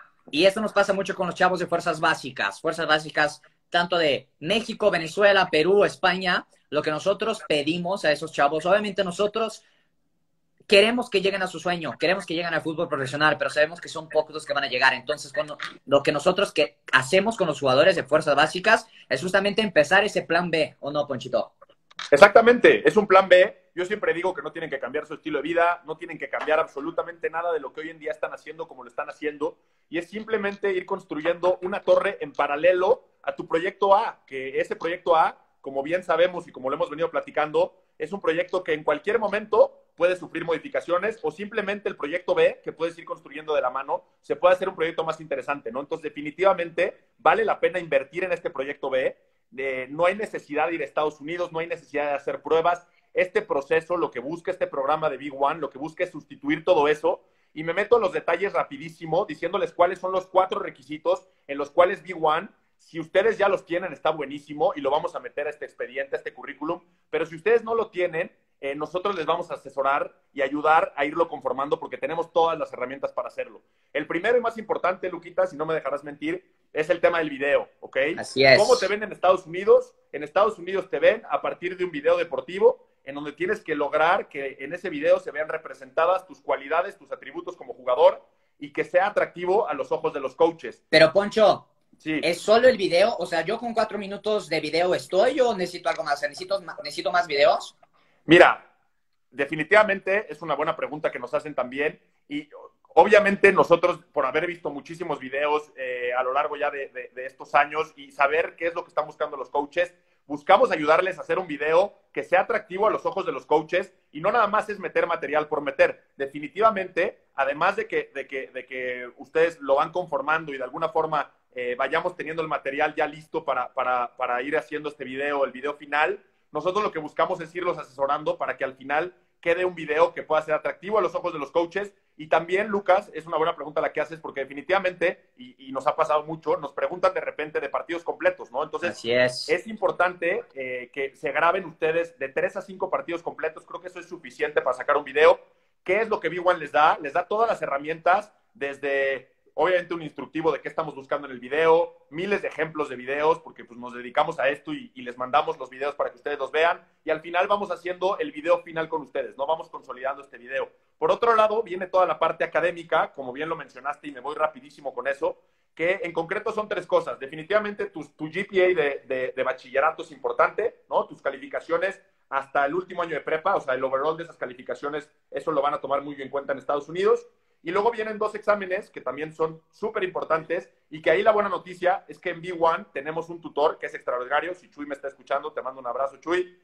Y eso nos pasa mucho con los chavos de fuerzas básicas tanto de México, Venezuela, Perú, España. Lo que nosotros pedimos a esos chavos, obviamente nosotros queremos que lleguen a su sueño, queremos que lleguen al fútbol profesional, pero sabemos que son pocos los que van a llegar. Entonces, lo que nosotros hacemos con los jugadores de fuerzas básicas es justamente empezar ese plan B, ¿o no, Ponchito? exactamente, es un plan B. Yo siempre digo que no tienen que cambiar su estilo de vida, no tienen que cambiar absolutamente nada de lo que hoy en día están haciendo como lo están haciendo, y es simplemente ir construyendo una torre en paralelo a tu proyecto A, que ese proyecto A, como bien sabemos y como lo hemos venido platicando, es un proyecto que en cualquier momento puede sufrir modificaciones o simplemente el proyecto B, que puedes ir construyendo de la mano, se puede hacer un proyecto más interesante, ¿no? Entonces, definitivamente vale la pena invertir en este proyecto B. No hay necesidad de ir a Estados Unidos, no hay necesidad de hacer pruebas. Este proceso, lo que busca este programa de Big One, lo que busca es sustituir todo eso. Y me meto en los detalles rapidísimo, diciéndoles cuáles son los 4 requisitos en los cuales Big One, si ustedes ya los tienen, está buenísimo y lo vamos a meter a este expediente, a este currículum. Pero si ustedes no lo tienen, nosotros les vamos a asesorar y ayudar a irlo conformando porque tenemos todas las herramientas para hacerlo. El primero y más importante, Luquita, si no me dejarás mentir, es el tema del video, ¿ok? Así ¿Cómo te es. ven en Estados Unidos? En Estados Unidos te ven a partir de un video deportivo en donde tienes que lograr que en ese video se vean representadas tus cualidades, tus atributos como jugador y que sea atractivo a los ojos de los coaches. Pero, Poncho, Sí, ¿es solo el video? O sea, ¿yo con 4 minutos de video estoy o necesito algo más? ¿Necesito más videos? mira, definitivamente es una buena pregunta que nos hacen también y obviamente nosotros, por haber visto muchísimos videos a lo largo ya de estos años y saber qué es lo que están buscando los coaches, buscamos ayudarles a hacer un video que sea atractivo a los ojos de los coaches y no nada más es meter material por meter. Definitivamente, además de que ustedes lo van conformando y de alguna forma vayamos teniendo el material ya listo para ir haciendo este video, el video final, nosotros lo que buscamos es irlos asesorando para que al final quede un video que pueda ser atractivo a los ojos de los coaches. Y también, Lucas, es una buena pregunta la que haces porque definitivamente, y nos ha pasado mucho, nos preguntan de repente de partidos completos, ¿no? Entonces, Así es. es importante que se graben ustedes de 3 a 5 partidos completos. Creo que eso es suficiente para sacar un video. ¿Qué es lo que B1 les da? Les da todas las herramientas desde obviamente un instructivo de qué estamos buscando en el video, miles de ejemplos de videos, porque pues nos dedicamos a esto y les mandamos los videos para que ustedes los vean, y al final vamos haciendo el video final con ustedes, ¿no? Vamos consolidando este video. Por otro lado, viene toda la parte académica, como bien lo mencionaste, y me voy rapidísimo con eso, que en concreto son 3 cosas. Definitivamente tu GPA de bachillerato es importante, ¿no? Tus calificaciones hasta el último año de prepa, o sea, el overall de esas calificaciones, eso lo van a tomar muy bien en cuenta en Estados Unidos. Y luego vienen 2 exámenes que también son súper importantes y que ahí la buena noticia es que en B1 tenemos un tutor que es extraordinario. Si Chuy me está escuchando, te mando un abrazo, Chuy,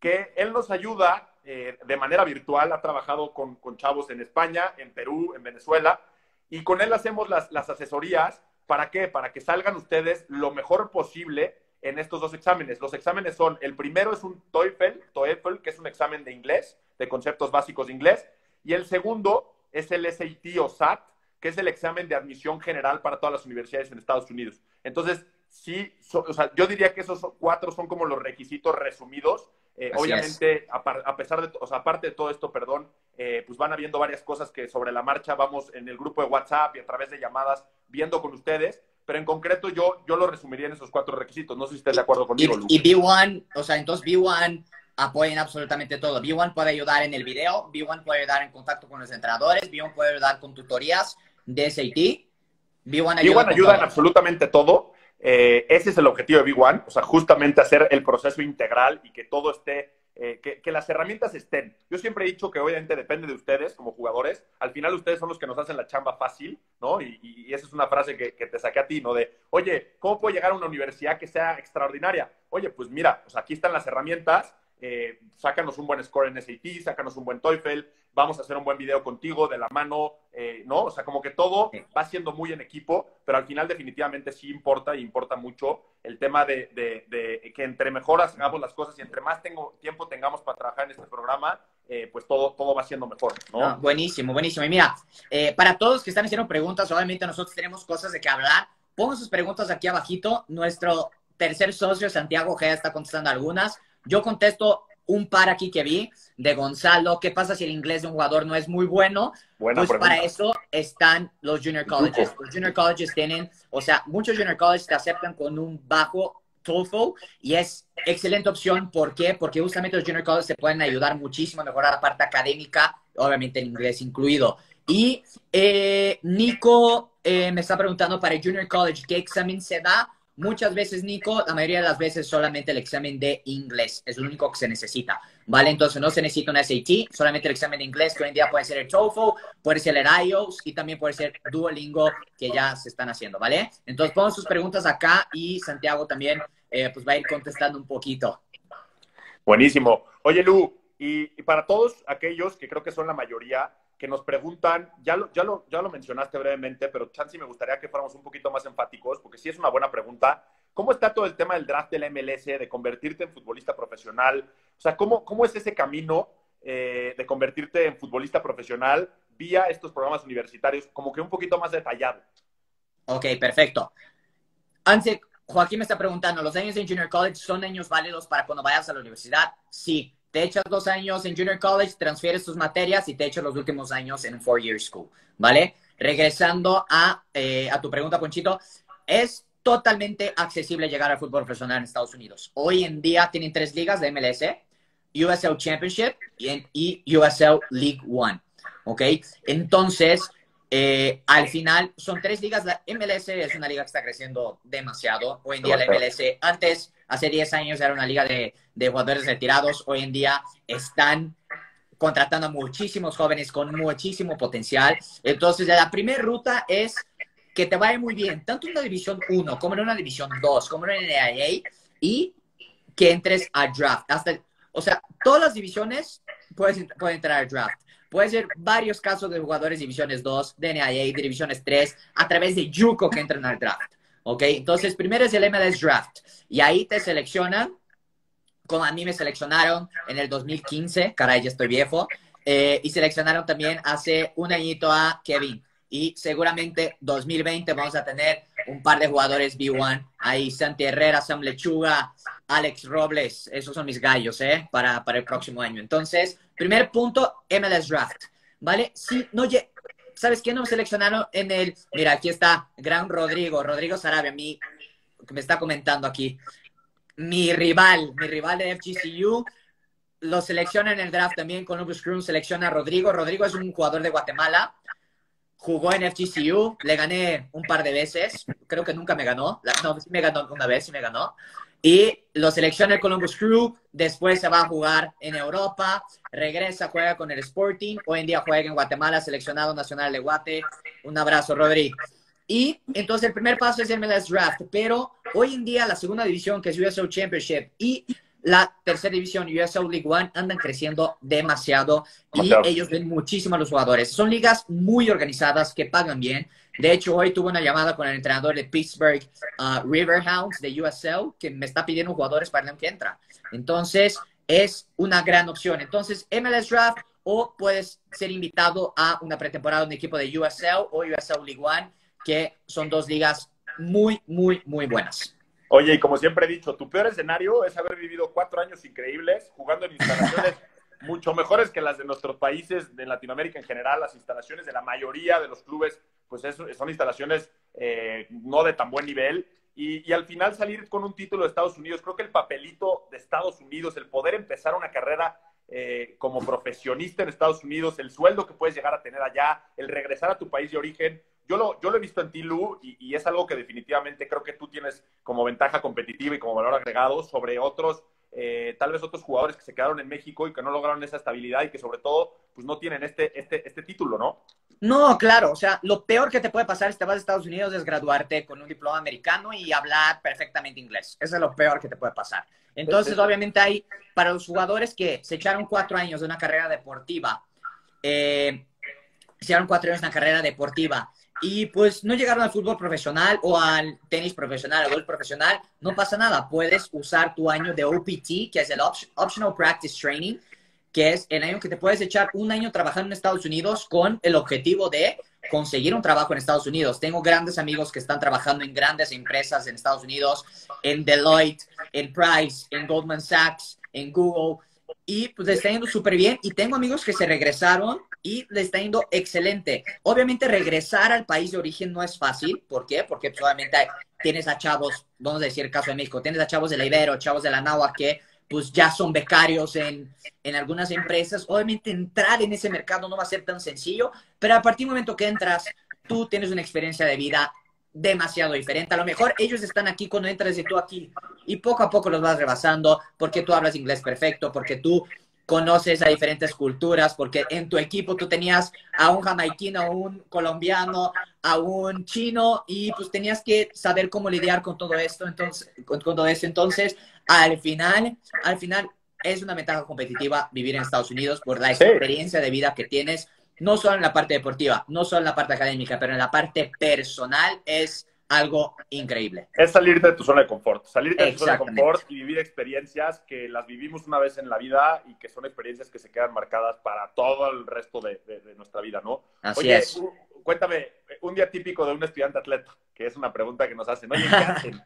que él nos ayuda de manera virtual. Ha trabajado con chavos en España, en Perú, en Venezuela, y con él hacemos las asesorías. ¿Para qué? Para que salgan ustedes lo mejor posible en estos dos exámenes. Los exámenes son, el primero es un TOEFL, que es un examen de inglés, de conceptos básicos de inglés, y el segundo es el SAT o SAT, que es el examen de admisión general para todas las universidades en Estados Unidos. Entonces, sí, o sea, yo diría que esos 4 son como los requisitos resumidos. Obviamente, a pesar de, o sea, aparte de todo esto, perdón, pues van habiendo varias cosas que sobre la marcha vamos en el grupo de WhatsApp y a través de llamadas viendo con ustedes, pero en concreto yo lo resumiría en esos 4 requisitos. No sé si estés de acuerdo conmigo, Lu. Y B1, o sea, entonces B1 apoyan absolutamente todo. B1 puede ayudar en el video, B1 puede ayudar en contacto con los entrenadores, B1 puede ayudar con tutorías de SAT, B1 ayuda en absolutamente todo. Ese es el objetivo de B1, o sea, justamente hacer el proceso integral y que todo esté, que las herramientas estén. Yo siempre he dicho que obviamente depende de ustedes como jugadores. Al final ustedes son los que nos hacen la chamba fácil, ¿no? Y esa es una frase que te saqué a ti, ¿no? De, oye, ¿cómo puedo llegar a una universidad que sea extraordinaria? Oye, pues mira, pues aquí están las herramientas. Sácanos un buen score en SAT, sácanos un buen TOEFL, vamos a hacer un buen video contigo de la mano, ¿no? O sea, como que todo va siendo muy en equipo, pero al final definitivamente sí importa, y importa mucho el tema de que entre mejor hagamos las cosas y entre más tiempo tengamos para trabajar en este programa, pues todo va siendo mejor, ¿no? Ah, buenísimo, buenísimo. Y mira, para todos que están haciendo preguntas, obviamente nosotros tenemos cosas de qué hablar. Pongan sus preguntas aquí abajito. Nuestro tercer socio, Santiago G, está contestando algunas. Yo contesto un par aquí que vi de Gonzalo. ¿Qué pasa si el inglés de un jugador no es muy bueno? Buena Pues pregunta. para eso están los junior colleges. Los junior colleges tienen, o sea, muchos junior colleges te aceptan con un bajo TOEFL y es excelente opción. ¿Por qué? Porque justamente los junior colleges te pueden ayudar muchísimo a mejorar la parte académica, obviamente el inglés incluido. Y Nico me está preguntando para el junior college, ¿qué examen se da? Muchas veces, Nico, la mayoría de las veces solamente el examen de inglés es lo único que se necesita, ¿vale? Entonces no se necesita un SAT, solamente el examen de inglés, que hoy en día puede ser el TOEFL, puede ser el IELTS y también puede ser Duolingo, que ya se están haciendo, ¿vale? Entonces pongan sus preguntas acá y Santiago también pues va a ir contestando un poquito. Buenísimo. Oye, Lu, y para todos aquellos que creo que son la mayoría, que nos preguntan, ya lo mencionaste brevemente, pero chance me gustaría que fuéramos un poquito más enfáticos, porque sí es una buena pregunta. ¿Cómo está todo el tema del draft del MLS, de convertirte en futbolista profesional? O sea, ¿cómo es ese camino de convertirte en futbolista profesional vía estos programas universitarios? Como que un poquito más detallado. Ok, perfecto. Antes, Joaquín me está preguntando, ¿los años en Junior College son años válidos para cuando vayas a la universidad? Sí. Te echas 2 años en Junior College, transfieres tus materias y te echas los últimos años en 4-year school, ¿vale? Regresando a tu pregunta, Ponchito, es totalmente accesible llegar al fútbol profesional en Estados Unidos. Hoy en día tienen 3 ligas de MLS, USL Championship y USL League One, ¿ok? Entonces, al final son 3 ligas. La MLS es una liga que está creciendo demasiado. Hoy en día la MLS, antes, hace 10 años, era una liga de jugadores retirados. Hoy en día están contratando a muchísimos jóvenes con muchísimo potencial. Entonces, la primera ruta es que te vaya muy bien, tanto en una División 1 como en una División 2, como en una NAIA, y que entres a draft. O sea, todas las divisiones pueden entrar al draft. Puede ser varios casos de jugadores de Divisiones 2, de NAIA, de Divisiones 3, a través de JUCO que entran al draft. ¿Ok? Entonces, primero es el MLS Draft. Y ahí te seleccionan, como a mí me seleccionaron en el 2015, caray, ya estoy viejo, y seleccionaron también hace un añito a Kevin. Y seguramente 2020 vamos a tener un par de jugadores B1. Ahí Santi Herrera, Sam Lechuga, Alex Robles. Esos son mis gallos, para el próximo año. Entonces, primer punto, MLS Draft. ¿Vale? Si no, ¿sabes quién no me seleccionaron en el...? Mira, aquí está, gran Rodrigo Sarabia, que me está comentando aquí. Mi rival de FGCU, lo selecciona en el draft también. Columbus Crew selecciona a Rodrigo. Rodrigo es un jugador de Guatemala. Jugó en FGCU, le gané un par de veces, creo que nunca me ganó, no, sí me ganó una vez, sí me ganó, y lo selecciona el Columbus Crew, después se va a jugar en Europa, regresa, juega con el Sporting, hoy en día juega en Guatemala, seleccionado nacional de Guate. Un abrazo, Rodri. Y entonces el primer paso es el MLS Draft, pero hoy en día la segunda división, que es USL Championship, y la tercera división, USL League One, andan creciendo demasiado y Demasiado. ellos ven muchísimo a los jugadores. Son ligas muy organizadas que pagan bien. De hecho, hoy tuve una llamada con el entrenador de Pittsburgh Riverhounds de USL que me está pidiendo jugadores para el año que entra. Entonces, es una gran opción. Entonces, MLS Draft o puedes ser invitado a una pretemporada de un equipo de USL o USL League One, que son dos ligas muy, muy, muy buenas. Oye, y como siempre he dicho, tu peor escenario es haber vivido 4 años increíbles jugando en instalaciones mucho mejores que las de nuestros países, de Latinoamérica en general. Las instalaciones de la mayoría de los clubes, pues son instalaciones no de tan buen nivel. Y al final salir con un título de Estados Unidos, creo que el papelito de Estados Unidos, el poder empezar una carrera como profesionista en Estados Unidos, el sueldo que puedes llegar a tener allá, el regresar a tu país de origen, yo lo he visto en ti, Lu, y es algo que definitivamente creo que tú tienes como ventaja competitiva y como valor agregado sobre otros, tal vez otros jugadores que se quedaron en México y que no lograron esa estabilidad y que sobre todo pues no tienen este título, ¿no? No, claro, o sea, lo peor que te puede pasar si te vas a Estados Unidos es graduarte con un diploma americano y hablar perfectamente inglés. Eso es lo peor que te puede pasar. Entonces, obviamente hay, para los jugadores que se echaron 4 años de una carrera deportiva, se echaron 4 años de una carrera deportiva y pues no llegaron al fútbol profesional o al tenis profesional, al golf profesional, no pasa nada. Puedes usar tu año de OPT, que es el Optional Practice Training, que es el año que te puedes echar un año trabajando en Estados Unidos con el objetivo de conseguir un trabajo en Estados Unidos. Tengo grandes amigos que están trabajando en grandes empresas en Estados Unidos, en Deloitte, en Price, en Goldman Sachs, en Google, y pues le está yendo súper bien. Y tengo amigos que se regresaron y le está yendo excelente. Obviamente regresar al país de origen no es fácil. ¿Por qué? Porque pues, obviamente tienes a chavos, vamos a decir el caso de México, tienes a chavos de la Ibero, chavos de la Náhuatl que pues ya son becarios en algunas empresas. Obviamente entrar en ese mercado no va a ser tan sencillo, pero a partir del momento que entras, tú tienes una experiencia de vida demasiado diferente. A lo mejor ellos están aquí cuando entras y tú aquí, y poco a poco los vas rebasando porque tú hablas inglés perfecto, porque tú conoces a diferentes culturas, porque en tu equipo tú tenías a un jamaiquino, a un colombiano, a un chino, y pues tenías que saber cómo lidiar con todo esto. Entonces, con todo eso. Entonces, al final es una ventaja competitiva vivir en Estados Unidos por la experiencia de vida que tienes, no solo en la parte deportiva, no solo en la parte académica, pero en la parte personal es algo increíble. Es salirte de tu zona de confort, salirte de tu zona de confort y vivir experiencias que las vivimos una vez en la vida y que son experiencias que se quedan marcadas para todo el resto de nuestra vida, ¿no? Así es. Cuéntame, un día típico de un estudiante atleta, que es una pregunta que nos hacen. Oye, ¿qué hacen?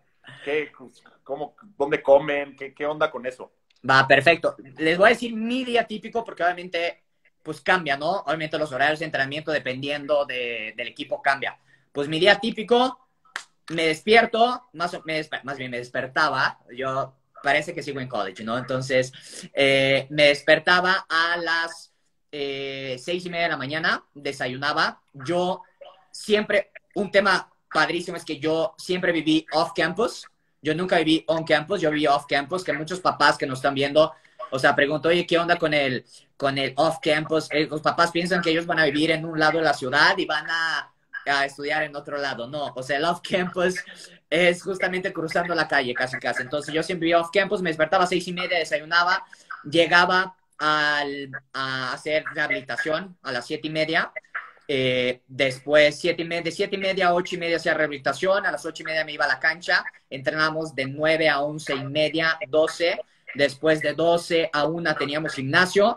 ¿Dónde comen? ¿Qué onda con eso? Va, perfecto. Les voy a decir mi día típico porque obviamente pues cambia, ¿no? Obviamente los horarios de entrenamiento dependiendo del equipo cambia. Pues mi día típico, me despierto, más bien me despertaba, yo parece que sigo en college, ¿no? Entonces me despertaba a las 6:30 de la mañana, desayunaba. Yo siempre, un tema padrísimo es que yo siempre viví off campus. Yo nunca viví on campus, yo viví off campus, que muchos papás que nos están viendo, o sea, pregunto, oye, ¿qué onda con el off campus? Los papás piensan que ellos van a vivir en un lado de la ciudad y van a estudiar en otro lado. No, o sea, el off campus es justamente cruzando la calle, casi casi. Entonces yo siempre vivía off campus, me despertaba a 6:30, desayunaba, llegaba a hacer rehabilitación a las 7:30. Después, de 7:30 a 8:30 hacía rehabilitación, a las 8:30 me iba a la cancha, entrenamos de 9 a 11:30, 12, después de 12 a 1 teníamos gimnasio,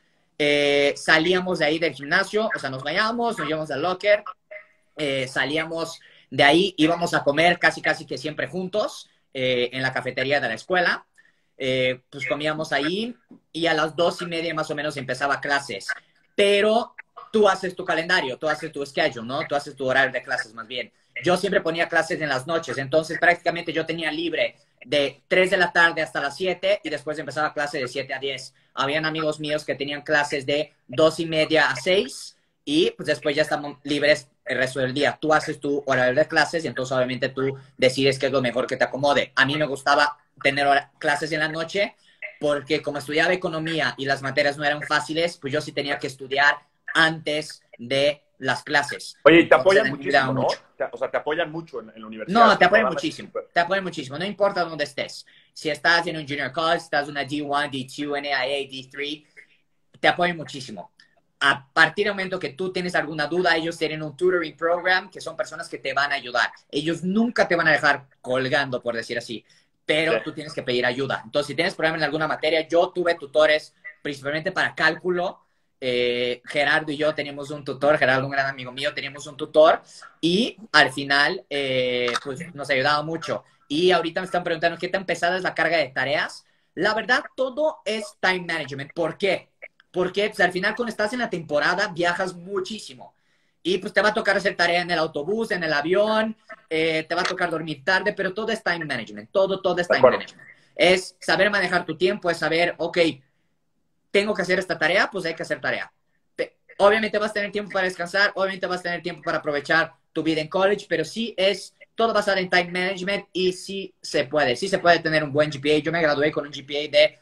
salíamos de ahí del gimnasio, o sea, nos bañábamos, nos íbamos al locker, salíamos de ahí, íbamos a comer casi que siempre juntos, en la cafetería de la escuela, pues comíamos ahí y a las 2:30 más o menos empezaba clases, pero tú haces tu calendario, tú haces tu schedule, ¿no? Tú haces tu horario de clases más bien. Yo siempre ponía clases en las noches, entonces prácticamente yo tenía libre de 3 de la tarde hasta las 7 y después empezaba clase de 7 a 10. Habían amigos míos que tenían clases de 2:30 a 6 y pues después ya estamos libres el resto del día. Tú haces tu horario de clases y entonces obviamente tú decides qué es lo mejor que te acomode. A mí me gustaba tener clases en la noche porque como estudiaba economía y las materias no eran fáciles, pues yo sí tenía que estudiar antes de las clases. Oye, y te Entonces, apoyan a mí me ayudaba muchísimo, ¿no? mucho. O sea, te apoyan mucho en la universidad. No, Es te un apoyan programa que muchísimo, súper- te apoyan muchísimo, no importa dónde estés. Si estás en un junior college, estás en una D1, D2, NAIA, D3, te apoyan muchísimo. A partir del momento que tú tienes alguna duda, ellos tienen un tutoring program que son personas que te van a ayudar. Ellos nunca te van a dejar colgando, por decir así, Sí, pero tú tienes que pedir ayuda. Entonces, si tienes problemas en alguna materia, yo tuve tutores principalmente para cálculo. Gerardo y yo teníamos un tutor, Gerardo, un gran amigo mío, teníamos un tutor y al final, pues nos ayudaba mucho. Y ahorita me están preguntando qué tan pesada es la carga de tareas. La verdad, todo es time management. ¿Por qué? Porque pues, al final cuando estás en la temporada viajas muchísimo y pues te va a tocar hacer tarea en el autobús, en el avión, te va a tocar dormir tarde, pero todo es time management, todo es de time acuerdo. management. Es saber manejar tu tiempo, es saber, ok, tengo que hacer esta tarea, pues hay que hacer tarea. Obviamente vas a tener tiempo para descansar, obviamente vas a tener tiempo para aprovechar tu vida en college, pero sí es todo basado en time management y sí se puede tener un buen GPA. Yo me gradué con un GPA de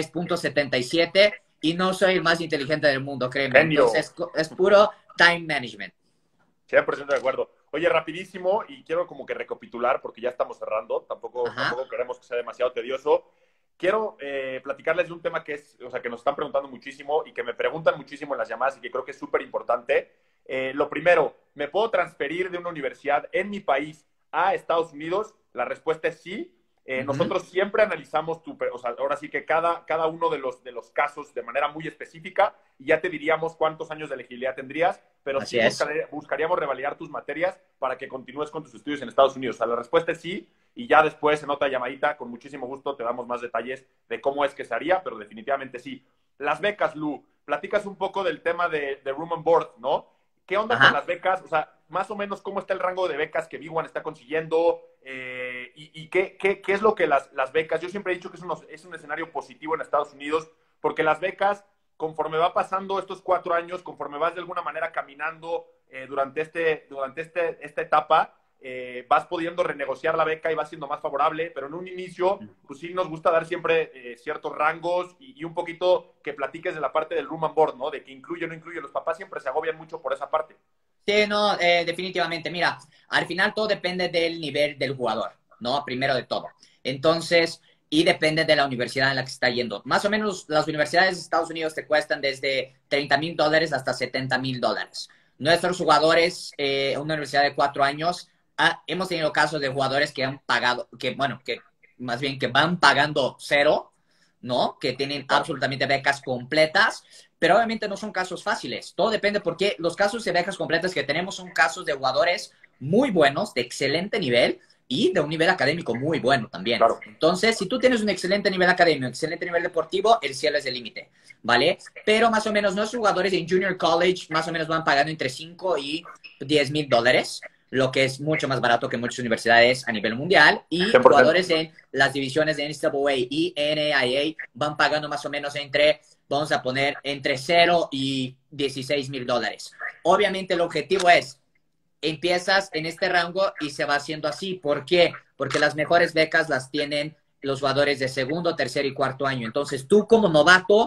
3.77 y no soy el más inteligente del mundo, créeme. Genio. Entonces es puro time management. 100% de acuerdo. Oye, rapidísimo, y quiero como que recapitular, porque ya estamos cerrando, Ajá, tampoco queremos que sea demasiado tedioso. Quiero platicarles de un tema que es, o sea, que nos están preguntando muchísimo y que me preguntan muchísimo en las llamadas y que creo que es súper importante. Lo primero, ¿me puedo transferir de una universidad en mi país a Estados Unidos? La respuesta es sí. ujú, Nosotros siempre analizamos o sea, ahora sí que cada uno de los casos de manera muy específica y ya te diríamos cuántos años de elegibilidad tendrías, pero así sí es. buscaríamos revalidar tus materias para que continúes con tus estudios en Estados Unidos. O sea, la respuesta es sí y ya después en otra llamadita con muchísimo gusto te damos más detalles de cómo es que se haría, pero definitivamente sí. Las becas, Lu, platicas un poco del tema de Room and Board, ¿no? ¿Qué onda con Ajá. las becas? O sea, más o menos cómo está el rango de becas que B1 está consiguiendo y qué es lo que las becas. Yo siempre he dicho que es un escenario positivo en Estados Unidos porque las becas, conforme va pasando estos 4 años, conforme vas de alguna manera caminando esta etapa, vas pudiendo renegociar la beca y va siendo más favorable, pero en un inicio, pues sí nos gusta dar siempre ciertos rangos y un poquito que platiques de la parte del room and board, ¿no? De que incluye o no incluye. Los papás siempre se agobian mucho por esa parte. Sí, no, definitivamente. Mira, al final todo depende del nivel del jugador, ¿no? Primero de todo. Entonces, y depende de la universidad en la que está yendo. Más o menos las universidades de Estados Unidos te cuestan desde $30,000 hasta $70,000. Nuestros jugadores, una universidad de 4 años, hemos tenido casos de jugadores que han pagado, que bueno, que más bien que van pagando cero, ¿no? Que tienen Claro. absolutamente becas completas, pero obviamente no son casos fáciles. Todo depende porque los casos de becas completas que tenemos son casos de jugadores muy buenos, de excelente nivel y de un nivel académico muy bueno también. Claro. Entonces, si tú tienes un excelente nivel académico, excelente nivel deportivo, el cielo es el límite, ¿vale? Pero más o menos nuestros jugadores en junior college más o menos van pagando entre 5 y $10,000, lo que es mucho más barato que muchas universidades a nivel mundial, y 100%. jugadores en las divisiones de NCAA y NAIA van pagando más o menos entre, vamos a poner, entre 0 y $16,000. Obviamente el objetivo es, empiezas en este rango y se va haciendo así. ¿Por qué? Porque las mejores becas las tienen los jugadores de segundo, tercer y cuarto año. Entonces tú como novato,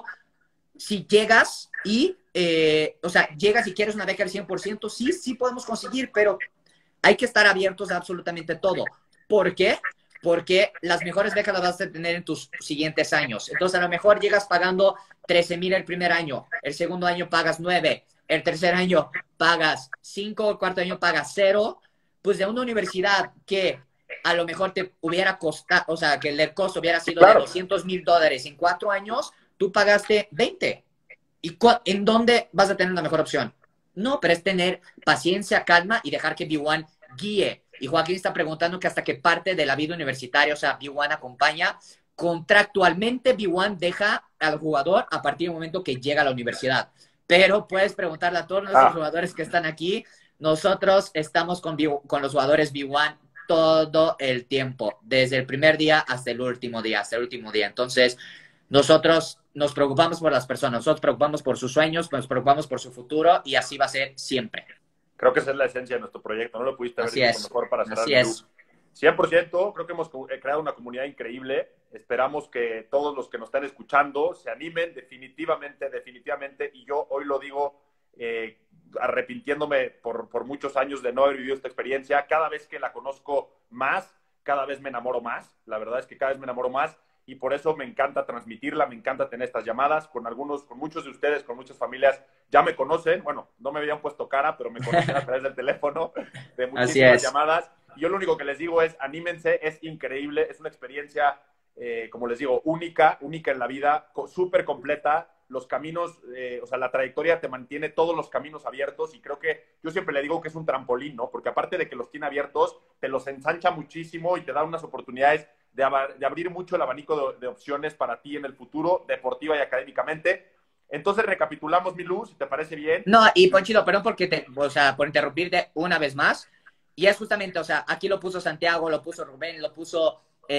si llegas y, o sea, llegas y quieres una beca al 100%, sí, sí podemos conseguir, pero hay que estar abiertos a absolutamente todo. ¿Por qué? Porque las mejores becas las vas a tener en tus siguientes años. Entonces, a lo mejor llegas pagando 13,000 el primer año, el segundo año pagas 9, el tercer año pagas 5, el cuarto año pagas 0. Pues de una universidad que a lo mejor te hubiera costado, o sea, que el costo hubiera sido de Claro. $200,000 en 4 años, tú pagaste 20. ¿Y en dónde vas a tener una mejor opción? No, pero es tener paciencia, calma y dejar que B1 guíe. Y Joaquín está preguntando que hasta qué parte de la vida universitaria, o sea, B1 acompaña. Contractualmente, B1 deja al jugador a partir del momento que llega a la universidad. Pero puedes preguntarle a todos nuestros Ah, jugadores que están aquí. Nosotros estamos con los jugadores B1 todo el tiempo, desde el primer día hasta el último día, hasta el último día. Entonces, nosotros nos preocupamos por las personas, nosotros nos preocupamos por sus sueños, nos preocupamos por su futuro y así va a ser siempre. creo que esa es la esencia de nuestro proyecto. No lo pudiste haber Así dicho es, mejor para cerrar, así mi Lu. es. 100%, creo que hemos creado una comunidad increíble. Esperamos que todos los que nos están escuchando se animen definitivamente, definitivamente. Y yo hoy lo digo arrepintiéndome por muchos años de no haber vivido esta experiencia. Cada vez que la conozco más, cada vez me enamoro más. La verdad es que cada vez me enamoro más y por eso me encanta transmitirla, me encanta tener estas llamadas con muchos de ustedes, con muchas familias. Ya me conocen, bueno, no me habían puesto cara, pero me conocen a través del teléfono, de muchísimas llamadas. Y yo lo único que les digo es, anímense, es increíble, es una experiencia, como les digo, única en la vida, súper completa. Los caminos, o sea, la trayectoria te mantiene todos los caminos abiertos y creo que yo siempre le digo que es un trampolín, ¿no? Porque aparte de que los tiene abiertos, te los ensancha muchísimo y te da unas oportunidades de abrir mucho el abanico de opciones para ti en el futuro, deportiva y académicamente. Entonces, recapitulamos, Milú, si te parece bien. No, y Ponchito, perdón o sea, por interrumpirte una vez más. Y es justamente, o sea, aquí lo puso Santiago, lo puso Rubén, lo puso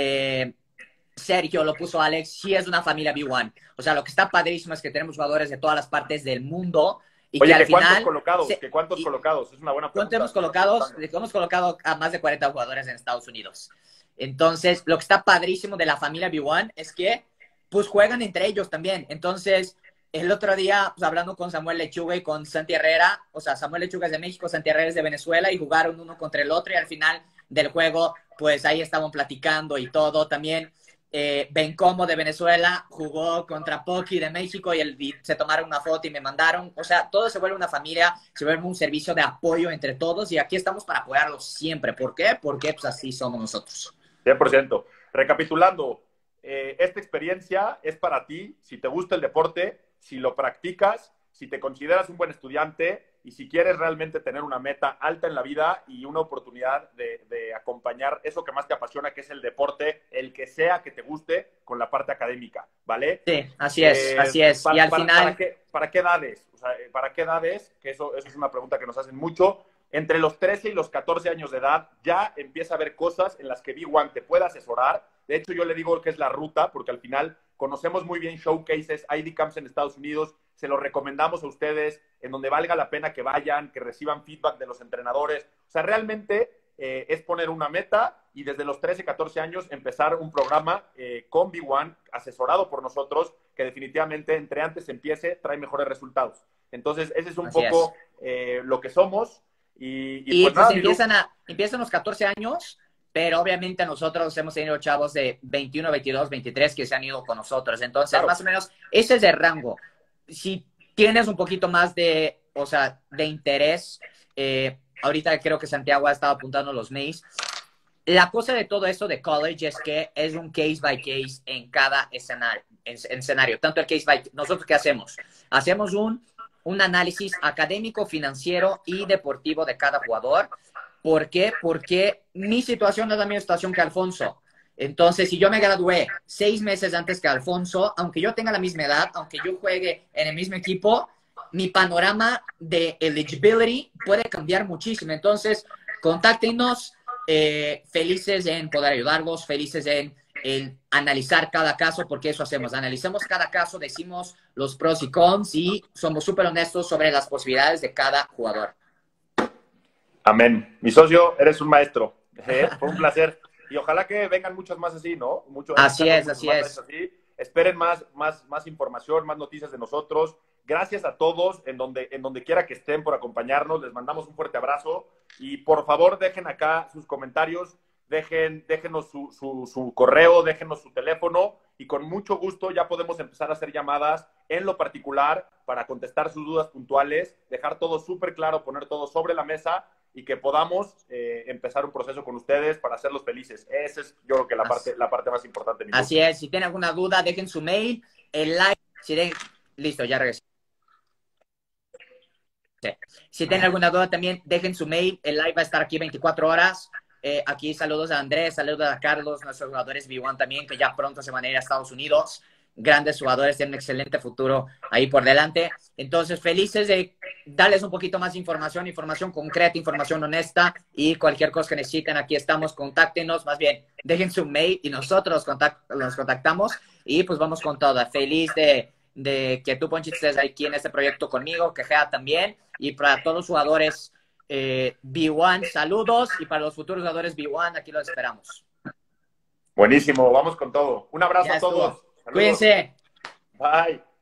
Sergio, lo puso Alex. Sí es una familia B1. O sea, lo que está padrísimo es que tenemos jugadores de todas las partes del mundo. Y oye, que al ¿cuántos final, colocados? ¿Cuántos colocados? Es una buena pregunta. Hemos colocado a más de 40 jugadores en Estados Unidos. Entonces, lo que está padrísimo de la familia B1 es que, pues, juegan entre ellos también. Entonces, el otro día, pues, hablando con Samuel Lechuga y con Santi Herrera, o sea, Samuel Lechuga es de México, Santi Herrera es de Venezuela, y jugaron uno contra el otro, y al final del juego, pues, ahí estaban platicando y todo. También Bencomo de Venezuela jugó contra Poki de México y se tomaron una foto y me mandaron. O sea, todo se vuelve una familia, se vuelve un servicio de apoyo entre todos y aquí estamos para apoyarlos siempre. ¿Por qué? Porque pues así somos nosotros. 100%. Recapitulando, esta experiencia es para ti, si te gusta el deporte, si lo practicas, si te consideras un buen estudiante y si quieres realmente tener una meta alta en la vida y una oportunidad de acompañar eso que más te apasiona, que es el deporte, el que sea que te guste, con la parte académica, ¿vale? Sí, así es, así es. Y al final... ¿Para qué edades? O sea, ¿para qué edades? Que eso es una pregunta que nos hacen mucho. Entre los 13 y los 14 años de edad ya empieza a haber cosas en las que B1 te puede asesorar. De hecho, yo le digo que es la ruta, porque al final conocemos muy bien showcases, ID Camps en Estados Unidos, se los recomendamos a ustedes, en donde valga la pena que vayan, que reciban feedback de los entrenadores. O sea, realmente es poner una meta y desde los 13, 14 años empezar un programa con B1, asesorado por nosotros, que definitivamente entre antes empiece, trae mejores resultados. Entonces, ese es un poco lo que somos. Y pues nada, empiezan los 14 años, pero obviamente nosotros hemos tenido chavos de 21, 22, 23 que se han ido con nosotros. Entonces, claro, más o menos, ese es el rango. Si tienes un poquito más de, o sea, de interés, ahorita creo que Santiago ha estado apuntando los mails. La cosa de todo esto de college es que es un case by case en cada escenario. Tanto el case by... ¿Nosotros qué hacemos? Hacemos un análisis académico, financiero y deportivo de cada jugador. ¿Por qué? Porque mi situación es la misma situación que Alfonso. Entonces, si yo me gradué 6 meses antes que Alfonso, aunque yo tenga la misma edad, aunque yo juegue en el mismo equipo, mi panorama de eligibility puede cambiar muchísimo. Entonces, contáctenos, felices en poder ayudarlos, felices en analizar cada caso, porque eso hacemos. Analizamos cada caso, decimos los pros y cons y somos súper honestos sobre las posibilidades de cada jugador. Amén. Mi socio, eres un maestro. Fue un placer. Y ojalá que vengan muchos más así, ¿no? Así es. Esperen más información, más noticias de nosotros. Gracias a todos en donde quiera que estén por acompañarnos. Les mandamos un fuerte abrazo. Y por favor, dejen acá sus comentarios. Déjenos su correo, déjenos su teléfono y con mucho gusto ya podemos empezar a hacer llamadas en lo particular para contestar sus dudas puntuales, dejar todo súper claro, poner todo sobre la mesa y que podamos empezar un proceso con ustedes para hacerlos felices. Esa es, yo creo que la parte más importante. Así es. Si tienen alguna duda, dejen su mail, el live. Listo, ya regresé. Si tienen alguna duda también, dejen su mail. El live va a estar aquí 24 horas. Aquí saludos a Andrés, saludos a Carlos, nuestros jugadores B1 también, que ya pronto se van a ir a Estados Unidos. Grandes jugadores, tienen un excelente futuro ahí por delante. Entonces, felices de darles un poquito más información concreta, información honesta y cualquier cosa que necesiten, aquí estamos, contáctenos, más bien, dejen su mail y nosotros los contactamos y pues vamos con todo. Feliz de que tú, Ponchito, estés aquí en este proyecto conmigo, que Gea también, y para todos los jugadores B1, saludos, y para los futuros jugadores B1, aquí los esperamos. Buenísimo, vamos con todo. Un abrazo a todos. Saludos. Cuídense. Bye.